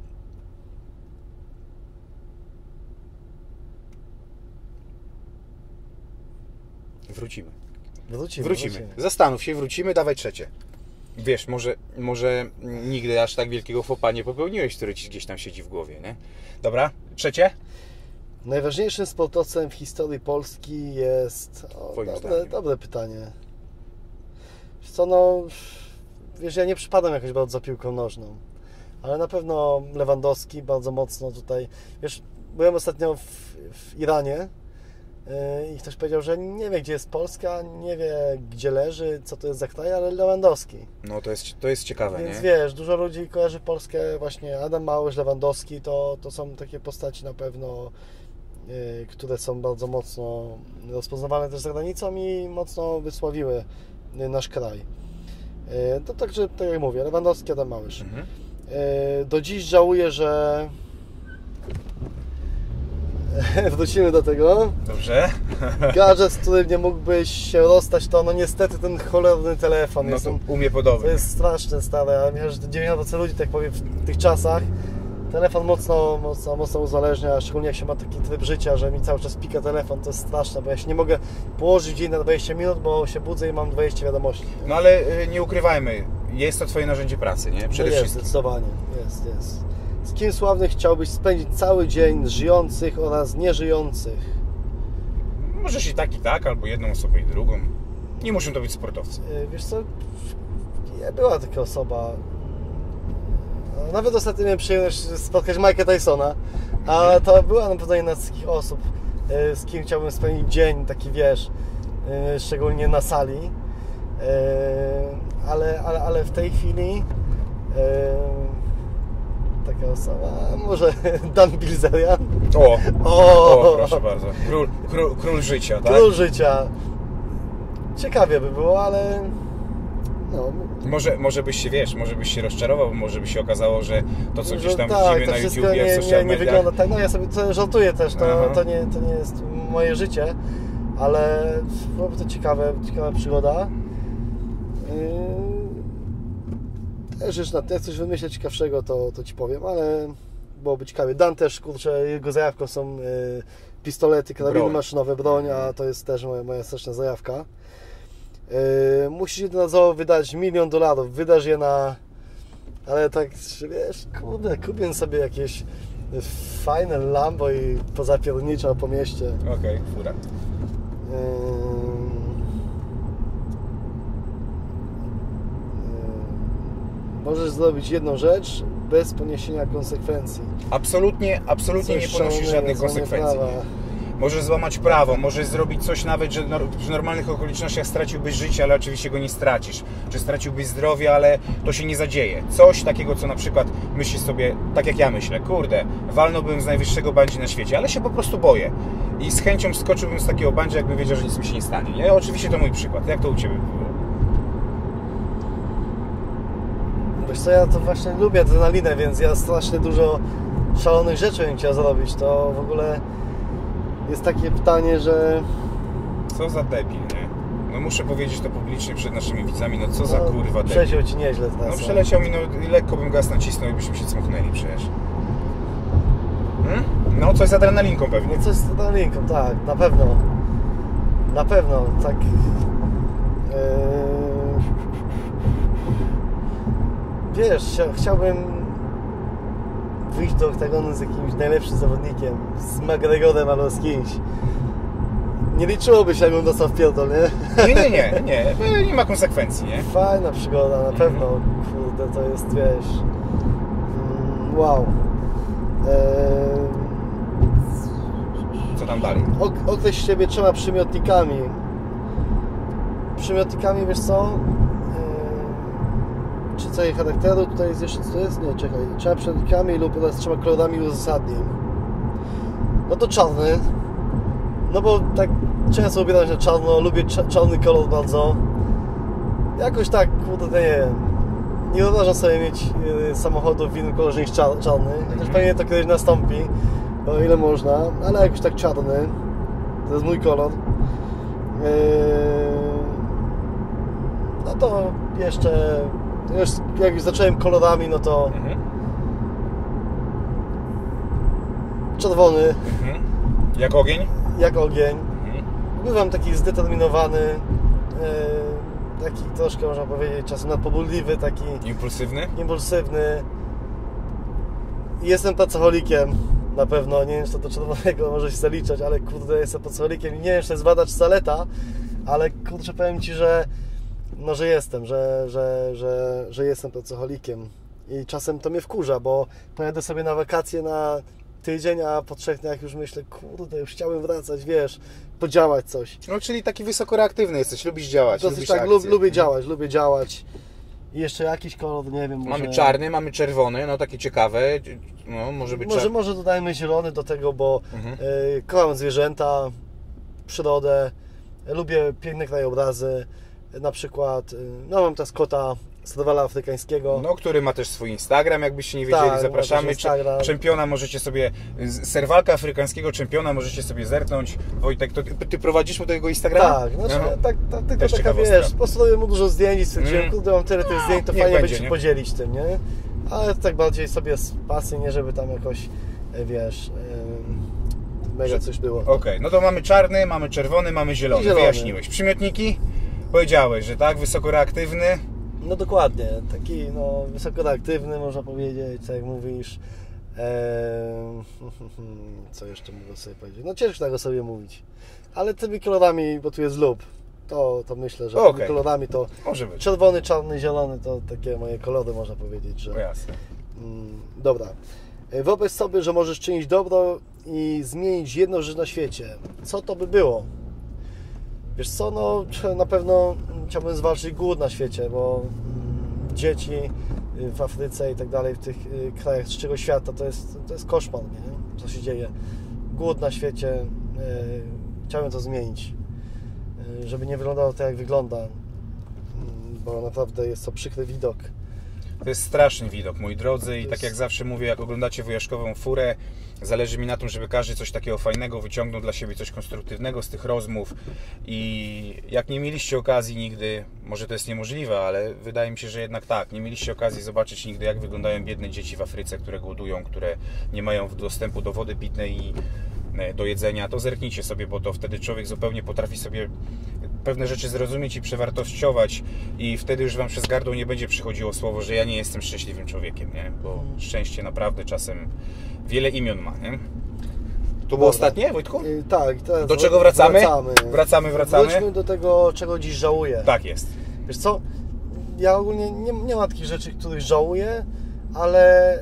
Wrócimy. Wrócimy, wrócimy. wrócimy. Zastanów się, wrócimy, dawaj trzecie. Wiesz, może, może nigdy aż tak wielkiego fopa nie popełniłeś, który Ci gdzieś tam siedzi w głowie, nie? Dobra, trzecie? Najważniejszym sportowcem w historii Polski jest... O, dobre, dobre pytanie. Wiesz co, no... Wiesz, ja nie przypadam jakoś bardzo za piłką nożną. Ale na pewno Lewandowski bardzo mocno tutaj... Wiesz, byłem ostatnio w, w Iranie i ktoś powiedział, że nie wie, gdzie jest Polska, nie wie, gdzie leży, co to jest za kraj, ale Lewandowski. No to jest, to jest ciekawe, Więc nie? wiesz, dużo ludzi kojarzy Polskę, właśnie Adam Małysz, Lewandowski, to, to są takie postaci na pewno, yy, które są bardzo mocno rozpoznawane też za granicą i mocno wysławiły yy, nasz kraj. Yy, to także, tak jak mówię, Lewandowski, Adam Małysz. Mhm. Yy, do dziś żałuję, że wrócimy do tego. Dobrze. Gadżet, z którym nie mógłbyś się rozstać, to no niestety ten cholerny telefon. No jest, to u mnie podobnie. To jest straszne, stare. Ja myślę, że dziewięćdziesiąt procent ludzi, tak powiem, w tych czasach telefon mocno, mocno, mocno uzależnia, szczególnie jak się ma taki tryb życia, że mi cały czas pika telefon, to jest straszne, bo ja się nie mogę położyć dzień na dwadzieścia minut, bo się budzę i mam dwadzieścia wiadomości. No ale nie ukrywajmy, jest to Twoje narzędzie pracy, nie? Przede no jest, wszystkim. zdecydowanie, jest, jest. Z kim sławnych chciałbyś spędzić cały dzień, żyjących oraz nieżyjących? Możesz i tak, i tak, albo jedną osobę i drugą. Nie muszą to być sportowcy. Wiesz co, nie była taka osoba. Nawet ostatnio miałem przyjemność spotkać Mike'a Tysona, a to była na pewno jedna z takich osób, z kim chciałbym spędzić dzień, taki wiesz, szczególnie na sali. Ale, ale, ale w tej chwili taka osoba, może Dan Bilzerian. O, o, o, proszę bardzo. Król, król, król życia, tak? Król życia. Ciekawie by było, ale no. Może, może byś się, wiesz, może byś się rozczarował, może by się okazało, że to, co gdzieś tam tak, widzimy to na wszystko YouTubie, nie, w social nie, nie mediach. wygląda tak. No ja sobie to żartuję też, to, Aha. to, nie, to nie jest moje życie, ale byłoby to ciekawe, ciekawa przygoda. Yy, też już na jak coś wymyślę ciekawszego, to, to Ci powiem, ale byłoby ciekawie. Dan też, kurczę, jego zajawką są yy, pistolety, karabiny Broń. maszynowe, broń, a to jest też moja, moja straszna zajawka. Yy, musisz jednorazowo wydać milion dolarów, wydasz je na... Ale tak, wiesz, kurde, kupię sobie jakieś fajne Lambo i pozapierniczał po mieście. Okej, okay, fura. Yy, yy, możesz zrobić jedną rzecz bez poniesienia konsekwencji. Absolutnie, absolutnie Coś nie ponosisz żadnych konsekwencji. Możesz złamać prawo, możesz zrobić coś nawet, że w normalnych okolicznościach straciłbyś życie, ale oczywiście go nie stracisz. Czy straciłbyś zdrowie, ale to się nie zadzieje. Coś takiego, co na przykład myślisz sobie, tak jak ja myślę, kurde, walnąłbym z najwyższego bungee na świecie, ale się po prostu boję. I z chęcią skoczyłbym z takiego bungee, jakbym wiedział, że nic mi się nie stanie. Nie? Oczywiście to mój przykład. Jak to u Ciebie było? Wiesz co, ja to właśnie lubię adrenalinę, więc ja strasznie dużo szalonych rzeczy bym chciał zrobić. To w ogóle jest takie pytanie, że... Co za debil, nie? No muszę powiedzieć to publicznie przed naszymi widzami, no co no, za kurwa debil. Przeleciał Ci nieźle teraz. No przeleciał mi, no lekko bym gaz nacisnął i byśmy się cmochnęli przecież. Hmm? No coś z adrenalinką pewnie. No coś z adrenalinką, tak, na pewno. Na pewno, tak... Yy... Wiesz, chciałbym wyjść do oktagonu z jakimś najlepszym zawodnikiem, z McGregorem albo z kimś. Nie liczyłoby się, jakbym dostał w pierdol, nie? Nie, nie, nie, nie, nie, nie ma konsekwencji, nie? Fajna przygoda, na pewno, kurde, to jest, wiesz, mm, wow. Eee... Co tam dalej? Określ siebie trzema przymiotnikami. Przymiotnikami, wiesz co? Eee... Czy cechy charakteru, tutaj jest jeszcze, co to jest? Nie, czekaj, trzema przymiotnikami lub teraz trzema kolorami uzasadnień. No to czarny. No bo tak często ubieram się na czarno, lubię czarny kolor bardzo. Jakoś tak, kurde, nie wiem. Nie wyobrażam sobie mieć samochodu w innym kolorze niż czarny. Chociaż pewnie to kiedyś nastąpi, o ile można, ale jakoś tak czarny. To jest mój kolor. No to jeszcze, już jak już zacząłem kolorami, no to czerwony. Jak ogień? Jak ogień. Bywam taki zdeterminowany, taki troszkę, można powiedzieć, czasem nadpobudliwy, taki... Impulsywny? Impulsywny. Jestem pracocholikiem, na pewno, nie wiem, czy to do czerwonego może się zaliczać, ale kurde, jestem pracocholikiem i nie wiem, czy to jest wada, czy zaleta, ale kurczę, powiem Ci, że no, że jestem, że, że, że, że jestem pracocholikiem i czasem to mnie wkurza, bo pojadę sobie na wakacje na tydzień, a po trzech dniach już myślę, kurde, już chciałem wracać, wiesz, podziałać coś. No, czyli taki wysoko reaktywny jesteś, lubisz działać, Dosyć lubisz tak, akcję. lub, lubię działać, lubię działać. I jeszcze jakiś kolor, nie wiem, może... Mamy czarny, mamy czerwony, no takie ciekawe, no może być... Może, czar... może dodajmy zielony do tego, bo Mhm. y, kocham zwierzęta, przyrodę, lubię piękne krajobrazy, na przykład, y, no mam teraz kota serwala afrykańskiego. No, który ma też swój Instagram, jakbyście nie wiedzieli, Tak, zapraszamy. Instagram. Czempiona możecie sobie, z serwalka afrykańskiego czempiona możecie sobie zerknąć. Wojtek, to ty, ty prowadzisz mu do jego Instagrama? Tak, znaczy, Aha. tak, tak, tylko Też taka, ciekawostka. wiesz, postuję mu dużo zdjęć i stwierdziłem, Mm. kurde, mam tyle tych zdjęć, to niech fajnie będzie, będzie się nie? podzielić tym, nie? Ale tak bardziej sobie z pasji, nie żeby tam jakoś, e, wiesz, e, mega Że- coś było. Okej, okay, no to mamy czarny, mamy czerwony, mamy zielony. I zielony. Wyjaśniłeś. Przymiotniki? Powiedziałeś, że tak, wysoko reaktywny. No dokładnie, taki no, wysoko reaktywny, można powiedzieć, tak jak mówisz. Eee, co jeszcze mogę sobie powiedzieć? No ciężko tego sobie mówić. Ale tymi kolorami, bo tu jest lub, to, to myślę, że Okej. tymi kolorami to Może być. czerwony, czarny, zielony to takie moje kolory, można powiedzieć, że... No jasne. Mm, dobra. E, Wyobraź sobie, że możesz czynić dobro i zmienić jedną rzecz na świecie. Co to by było? Wiesz co, no na pewno chciałbym zwalczyć głód na świecie, bo mm, dzieci w Afryce i tak dalej, w tych y, krajach trzeciego świata, to jest, to jest koszmar, nie? Co się dzieje. Głód na świecie, y, chciałbym to zmienić, y, żeby nie wyglądało tak, jak wygląda, y, bo naprawdę jest to przykry widok. To jest straszny widok, moi drodzy, i tak jak zawsze mówię, jak oglądacie Wojaszkową Furę, zależy mi na tym, żeby każdy coś takiego fajnego wyciągnął dla siebie, coś konstruktywnego z tych rozmów. I jak nie mieliście okazji nigdy, może to jest niemożliwe, ale wydaje mi się, że jednak tak, nie mieliście okazji zobaczyć nigdy, jak wyglądają biedne dzieci w Afryce, które głodują, które nie mają dostępu do wody pitnej i do jedzenia, to zerknijcie sobie, bo to wtedy człowiek zupełnie potrafi sobie pewne rzeczy zrozumieć i przewartościować, i wtedy już Wam przez gardło nie będzie przychodziło słowo, że ja nie jestem szczęśliwym człowiekiem, nie? Bo szczęście naprawdę czasem wiele imion ma, nie? To było ostatnie, Wojtku? Yy, tak. Teraz Do czego wracamy? Wracamy, Wracamy, wracamy. Wróćmy do tego, czego dziś żałuję. Tak jest. Wiesz co, ja ogólnie nie, nie ma takich rzeczy, których żałuję, ale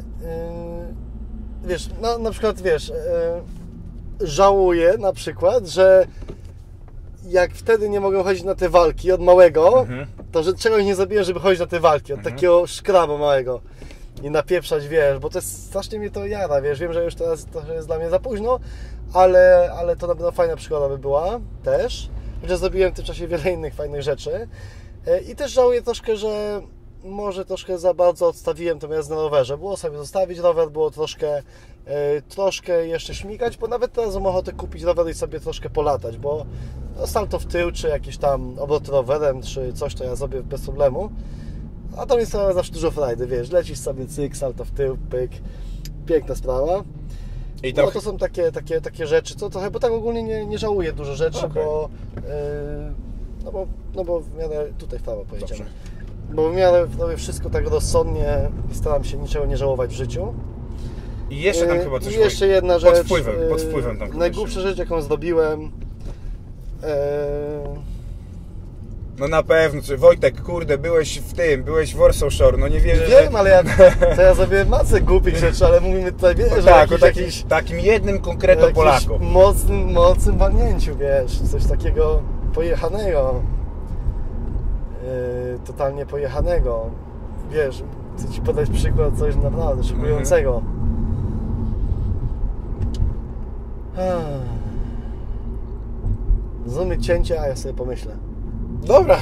yy, wiesz, na, na przykład wiesz, yy, żałuję na przykład, że jak wtedy nie mogłem chodzić na te walki od małego, Mhm. to że czegoś nie zrobiłem, żeby chodzić na te walki, od Mhm. takiego szkraba małego i napieprzać, wiesz, bo to jest strasznie mnie to jara, wiesz, wiem, że już teraz to jest dla mnie za późno, ale, ale to na pewno fajna przygoda by była też, chociaż zrobiłem w tym czasie wiele innych fajnych rzeczy i też żałuję troszkę, że może troszkę za bardzo odstawiłem tą jazdę na rowerze. Było sobie zostawić rower, było troszkę, e, troszkę jeszcze śmigać, bo nawet teraz mam ochotę kupić rower i sobie troszkę polatać, bo salto w tył, czy jakieś tam obroty rowerem, czy coś, to ja zrobię bez problemu. A tam jest zawsze dużo frajdy, wiesz, lecisz sobie, cyk, salto w tył, pyk, piękna sprawa. I No trochę... to są takie, takie, takie rzeczy, co trochę, bo tak ogólnie nie, nie żałuję dużo rzeczy, Okay. bo, yy, no bo no bo w miarę, tutaj w prawo pojedziemy. Dobrze. Bo w miarę robię wszystko tak rozsądnie i staram się niczego nie żałować w życiu. I jeszcze tam Yy, chyba coś... I jeszcze jedna pod rzecz. Wpływem, pod yy, wpływem tam Najgłupsza rzecz, jaką zrobiłem, Eee... No na pewno, czy Wojtek, kurde, byłeś w tym, byłeś w Warsaw Shore, no nie wierzę, Wiem, że... ale ja, to ja zrobię masę głupich rzeczy, ale mówimy tutaj, wiesz, no że tak, o jakiś, takim, jakiś, takim jednym konkretno Polaku. mocnym, mocnym walnięciu, wiesz, coś takiego pojechanego, yy, totalnie pojechanego, wiesz, chcę Ci podać przykład, coś naprawdę szokującego. Hmm. Zróbmy cięcie, a ja sobie pomyślę. Dobra.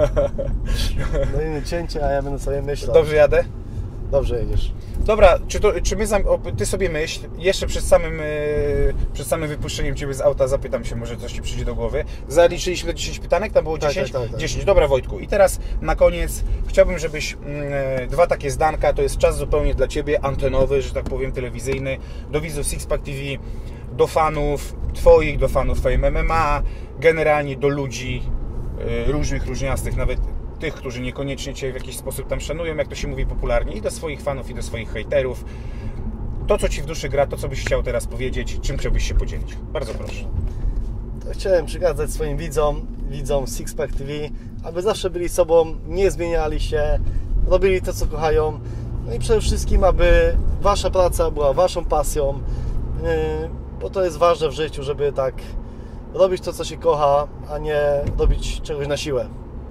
Zrobimy cięcie, a ja będę sobie myślał. Dobrze jadę? Dobrze jedziesz. Dobra, czy, to, czy my, zam... o, Ty sobie myśl, jeszcze przed samym, yy, przed samym wypuszczeniem Ciebie z auta zapytam się, może coś Ci przyjdzie do głowy. Zaliczyliśmy do dziesięć pytanek, tam było Tak, dziesięć? tak, tak, tak. dziesięć, dobra Wojtku. I teraz na koniec chciałbym, żebyś yy, dwa takie zdanka, to jest czas zupełnie dla Ciebie, antenowy, że tak powiem, telewizyjny, do widzów Sixpack T V, do fanów Twoich, do fanów Fame M M A, generalnie do ludzi yy, różnych, różniastych, nawet tych, którzy niekoniecznie Cię w jakiś sposób tam szanują, jak to się mówi popularnie, i do swoich fanów, i do swoich hejterów. To, co Ci w duszy gra, to, co byś chciał teraz powiedzieć, czym chciałbyś się podzielić. Bardzo proszę. To chciałem przekazać swoim widzom, widzom Sixpack T V, aby zawsze byli sobą, nie zmieniali się, robili to, co kochają. No i przede wszystkim, aby Wasza praca była Waszą pasją, yy, bo to jest ważne w życiu, żeby tak robić to, co się kocha, a nie robić czegoś na siłę.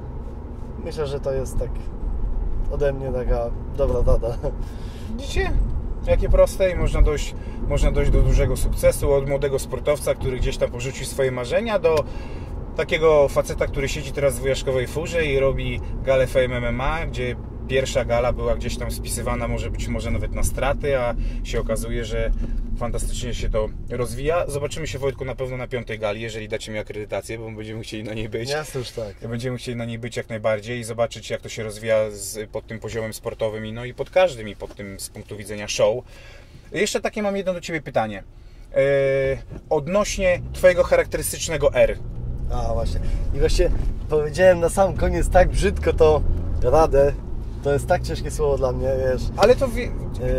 Myślę, że to jest tak ode mnie taka dobra rada. Widzicie? Jakie proste i można dojść, można dojść do dużego sukcesu, od młodego sportowca, który gdzieś tam porzucił swoje marzenia, do takiego faceta, który siedzi teraz w wujaszkowej furze i robi galę Fame M M A, gdzie pierwsza gala była gdzieś tam spisywana, może być może nawet na straty, a się okazuje, że fantastycznie się to rozwija. Zobaczymy się, Wojtku, na pewno na piątej gali, jeżeli dacie mi akredytację, bo będziemy chcieli na niej być. Jasne, już tak. Będziemy chcieli na niej być jak najbardziej i zobaczyć, jak to się rozwija z, pod tym poziomem sportowym i, no, i pod każdym, i pod tym z punktu widzenia show. Jeszcze takie mam jedno do Ciebie pytanie. Yy, odnośnie Twojego charakterystycznego R. A właśnie. I właśnie powiedziałem na sam koniec tak brzydko to radę. To jest tak ciężkie słowo dla mnie, wiesz. Ale to, yy,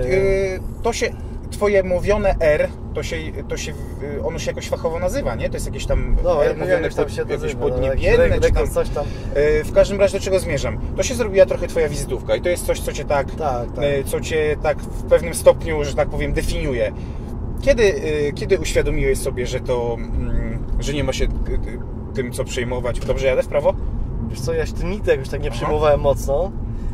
to się, Twoje mówione R, to się, to się, ono się jakoś fachowo nazywa, nie? To jest jakieś tam no, R mówione tam pod, się jakieś nazywa, podniebienne, no, czy tam, coś tam. Yy, w każdym razie do czego zmierzam? To się zrobiła trochę Twoja wizytówka i to jest coś, co Cię tak, tak, tak. Yy, co Cię tak w pewnym stopniu, że tak powiem, definiuje. Kiedy, yy, kiedy uświadomiłeś sobie, że to, yy, że nie ma się yy, tym co przejmować? Dobrze jadę w prawo? Wiesz co, ja się tym nigdy jakoś tak nie przejmowałem mocno.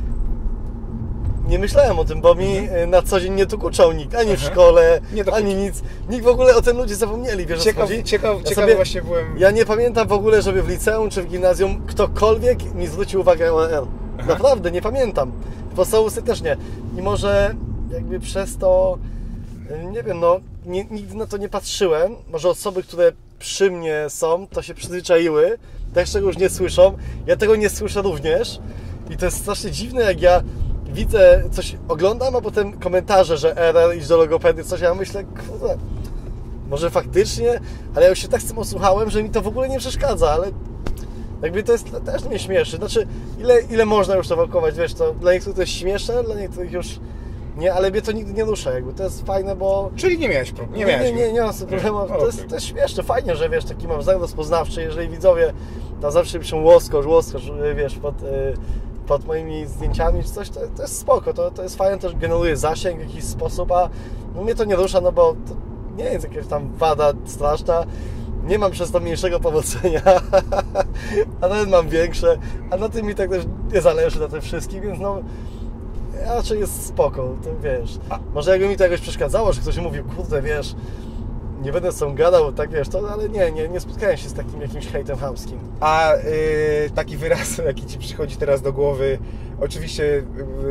Nie myślałem o tym, bo mi mhm. na co dzień nie dokuczał nikt, ani w szkole, ani nic. Nikt w ogóle o tym ludzie zapomnieli, wiesz, Ciekaw, o co chodzi? Ciekaw, ja ciekawy sobie, właśnie byłem... Ja nie pamiętam w ogóle, żeby w liceum czy w gimnazjum ktokolwiek mi zwrócił uwagę o R. Naprawdę, nie pamiętam. W podstawówce też nie. I może jakby przez to, nie wiem, no, nie, nigdy na to nie patrzyłem. Może osoby, które przy mnie są, to się przyzwyczaiły, też tego już nie słyszą. Ja tego nie słyszę również. I to jest strasznie dziwne, jak ja widzę, coś oglądam, a potem komentarze, że R R, idź do logopedy, coś, ja myślę, kurde, może faktycznie, ale ja już się tak z tym osłuchałem, że mi to w ogóle nie przeszkadza, ale jakby to jest też mnie śmieszy. Znaczy, ile, ile można już to walkować, wiesz, to dla niektórych to jest śmieszne, dla niektórych już nie, ale mnie to nigdy nie rusza, jakby to jest fajne, bo... Czyli nie miałeś problemu? Nie, nie, nie, nie, nie mam z tym problemu, to jest, to jest śmieszne, fajnie, że wiesz, taki mam znak rozpoznawczy, jeżeli widzowie tam zawsze piszą łoskosz, łoskosz, wiesz, pod... pod moimi zdjęciami czy coś, to, to jest spoko, to, to jest fajne, też generuje zasięg w jakiś sposób, a no mnie to nie rusza, no bo to nie jest jakaś tam wada straszna, nie mam przez to mniejszego powodzenia, a nawet mam większe, a na tym mi tak też nie zależy na tym wszystkim, więc no raczej jest spoko, to wiesz, może jakby mi to jakoś przeszkadzało, że ktoś mówił, kurde, wiesz, nie będę z tą gadał, tak wiesz, to, ale nie, nie, nie spotkałem się z takim jakimś hejtem chamskim. A yy, taki wyraz, jaki Ci przychodzi teraz do głowy, oczywiście yy,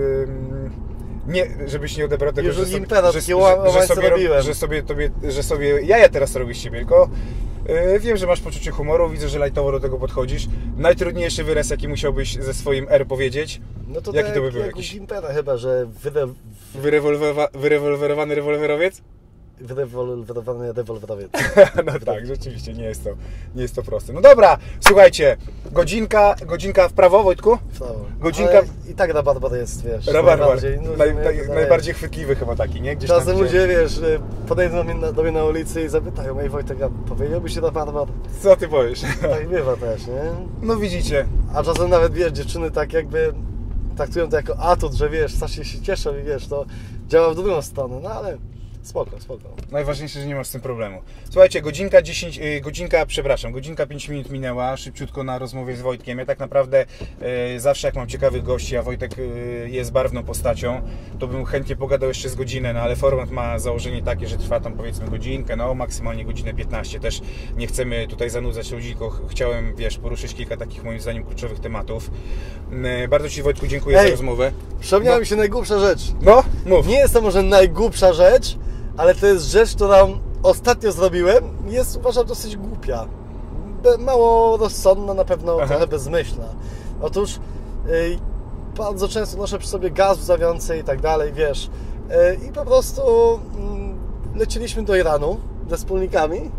nie, żebyś nie odebrał tego, że, sobie, impera, że, że, że, sobie, że, sobie, tobie, że sobie jaja teraz robisz z Ciebie, tylko yy, wiem, że masz poczucie humoru, widzę, że lajtowo do tego podchodzisz. Najtrudniejszy wyraz, jaki musiałbyś ze swoim R powiedzieć, no to jaki tak, to by był jak jakiś? impera chyba, że wyre... Wyrewolwerowa, wyrewolwerowany rewolwerowiec? wyrewolwerowany rewolwerowiec. No tak, rzeczywiście, nie jest, to, nie jest to proste. No dobra, słuchajcie, godzinka, godzinka w prawo, Wojtku? W prawo. Godzinka... Ale i tak rabarbar jest, wiesz. Rabarbar, najbardziej, no, naj, mnie naj, wydaje. najbardziej chwytliwy chyba taki, nie? Gdzieś Czasem tam ludzie, wiesz, podejdą do mnie, na, do mnie na ulicy i zapytają, ej Wojtek, a powiedziałbyś się rabarbar? Co ty powiesz? Tak bywa też, nie? No widzicie. A czasem nawet, wiesz, dziewczyny tak jakby traktują to jako atut, że wiesz, strasznie się cieszą i wiesz, to działa w drugą stronę, no ale spoko, spoko. Najważniejsze, że nie masz z tym problemu. Słuchajcie, godzinka dziesięć, yy, godzinka, przepraszam, godzinka pięć minut minęła, szybciutko na rozmowie z Wojtkiem. Ja tak naprawdę yy, zawsze jak mam ciekawych gości, a Wojtek yy, jest barwną postacią, to bym chętnie pogadał jeszcze z godzinę, no ale format ma założenie takie, że trwa tam powiedzmy godzinkę, no maksymalnie godzinę piętnaście. Też nie chcemy tutaj zanudzać ludzi, tylko chciałem, wiesz, poruszyć kilka takich moim zdaniem kluczowych tematów. Yy, bardzo Ci, Wojtku, dziękuję Ej, za rozmowę. Przypomniała no. mi się najgłupsza rzecz. No, mów. Nie jest to może najgłupsza rzecz, ale to jest rzecz, którą ostatnio zrobiłem i jest, uważam, dosyć głupia. Be, mało rozsądna, na pewno Aha. trochę bezmyślna. Otóż yy, bardzo często noszę przy sobie gaz łzawiący i tak dalej, wiesz. Yy, I po prostu yy, leciliśmy do Iranu ze wspólnikami.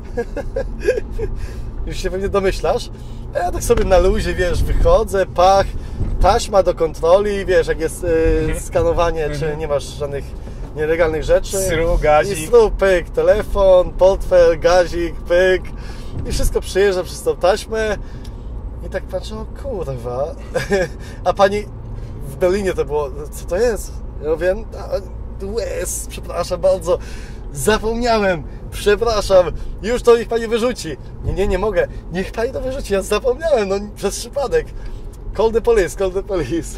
Już się pewnie domyślasz. A ja tak sobie na luzie, wiesz, wychodzę, pach, taśma do kontroli, wiesz, jak jest yy, skanowanie, czy nie masz żadnych nielegalnych rzeczy. Sru, gazik. I sru, pyk, telefon, portfel, gazik, pyk. I wszystko przyjeżdża przez tą taśmę. I tak patrzę, o kurwa. A pani w Berlinie to było, co to jest? Ja mówię, łez, przepraszam bardzo, zapomniałem, przepraszam, już to niech pani wyrzuci. Nie, nie, nie mogę, niech pani to wyrzuci, ja zapomniałem, no przez przypadek. Call the police, call the police.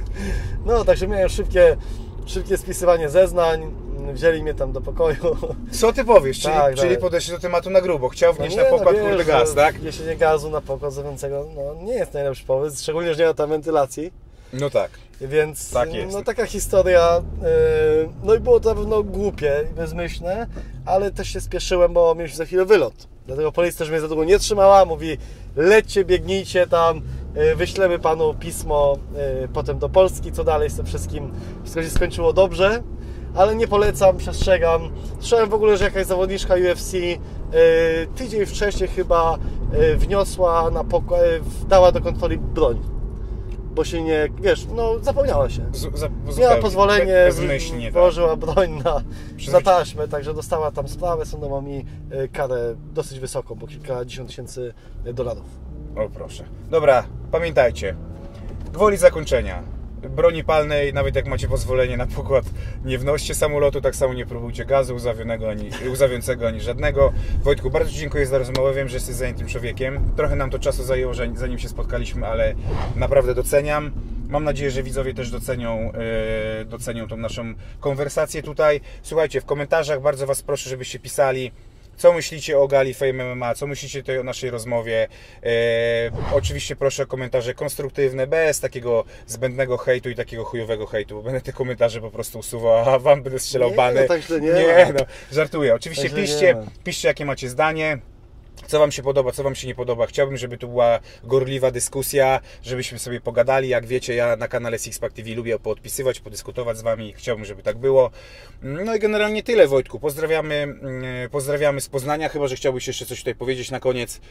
No, także miałem szybkie, szybkie spisywanie zeznań, wzięli mnie tam do pokoju. Co ty powiesz? Czyli, Tak, czyli tak. podeszli do tematu na grubo. Chciał wnieść No na nie, pokład no wiesz, kurde gaz, że tak? Wniesienie gazu na pokład zającego, no nie jest najlepszy pomysł, szczególnie, że nie ma tam wentylacji. No tak. Więc Tak jest. no taka historia, yy, no i było to na pewno głupie i bezmyślne, ale też się spieszyłem, bo mieliśmy za chwilę wylot. Dlatego policja też mnie za długo nie trzymała, mówi lećcie, biegnijcie tam, yy, wyślemy panu pismo yy, potem do Polski, co dalej z tym wszystkim. Wszystko się skończyło dobrze, ale nie polecam, przestrzegam. Słyszałem w ogóle, że jakaś zawodniczka U F C yy, tydzień wcześniej chyba yy, wniosła na pokład, yy, dała do kontroli broń. Bo się nie, wiesz, no zapomniała się. Z, za, Miała pozwolenie, bezmyślnie, położyła broń na, Przyzwyczaj- za taśmę, także dostała tam sprawę sądową i y, karę dosyć wysoką, bo kilkadziesiąt tysięcy dolarów. O proszę. Dobra, pamiętajcie. Gwoli zakończenia. Broni palnej, nawet jak macie pozwolenie na pokład, nie wnoście samolotu, tak samo nie próbujcie gazu łzawionego, ani łzawiącego, ani żadnego. Wojtku, bardzo Ci dziękuję za rozmowę, wiem, że jesteś zajętym człowiekiem. Trochę nam to czasu zajęło, zanim się spotkaliśmy, ale naprawdę doceniam. Mam nadzieję, że widzowie też docenią, yy, docenią tą naszą konwersację tutaj. Słuchajcie, w komentarzach bardzo Was proszę, żebyście pisali, co myślicie o gali Fame M M A, co myślicie tutaj o naszej rozmowie. E, oczywiście proszę o komentarze konstruktywne, bez takiego zbędnego hejtu i takiego chujowego hejtu, bo będę te komentarze po prostu usuwał, a Wam będę strzelał Nie, bany. no tak źle nie nie ma. no, żartuję. Oczywiście Tak źle piszcie, nie ma. piszcie jakie macie zdanie. Co Wam się podoba, co Wam się nie podoba. Chciałbym, żeby to była gorliwa dyskusja, żebyśmy sobie pogadali. Jak wiecie, ja na kanale Sixpack T V lubię poodpisywać, podyskutować z Wami. Chciałbym, żeby tak było. No i generalnie tyle, Wojtku. Pozdrawiamy, pozdrawiamy z Poznania, chyba że chciałbyś jeszcze coś tutaj powiedzieć na koniec.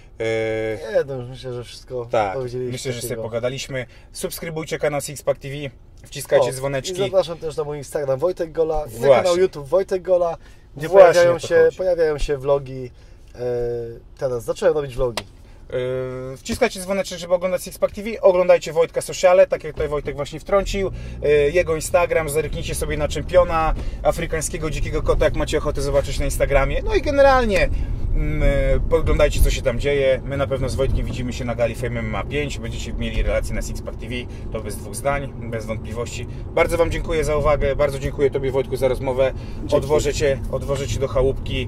Nie, no już myślę, że wszystko Tak, powiedzieliśmy. myślę, że sobie takiego. pogadaliśmy. Subskrybujcie kanał Sixpack T V, wciskajcie O, dzwoneczki. I zapraszam też na mój Instagram Wojtek Gola, i na Właśnie. kanał YouTube Wojtek Gola, gdzie Właśnie pojawiają o to się, chodzi. pojawiają się vlogi. E, teraz zacząłem robić vlogi. Yy, wciskajcie dzwoneczek, żeby oglądać Sixpack T V, oglądajcie Wojtka sociale, tak jak tutaj Wojtek właśnie wtrącił, yy, jego Instagram, zerknijcie sobie na czempiona afrykańskiego dzikiego kota, jak macie ochotę zobaczyć na Instagramie, no i generalnie yy, podglądajcie, co się tam dzieje. My na pewno z Wojtkiem widzimy się na gali Fame M M A pięć, będziecie mieli relacje na Sixpack T V, to bez dwóch zdań, bez wątpliwości. Bardzo Wam dziękuję za uwagę, bardzo dziękuję Tobie, Wojtku, za rozmowę. Dzięki. Odwożę Cię, odwożę Cię do chałupki.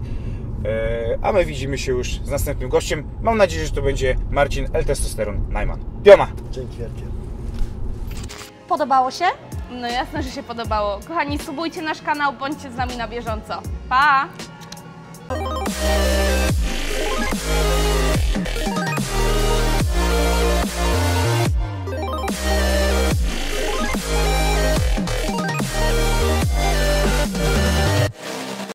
A my widzimy się już z następnym gościem. Mam nadzieję, że to będzie Marcin L-Testosteron Najman. Piona! Dzięki wielkie. Podobało się? No jasne, że się podobało. Kochani, subujcie nasz kanał, bądźcie z nami na bieżąco. Pa!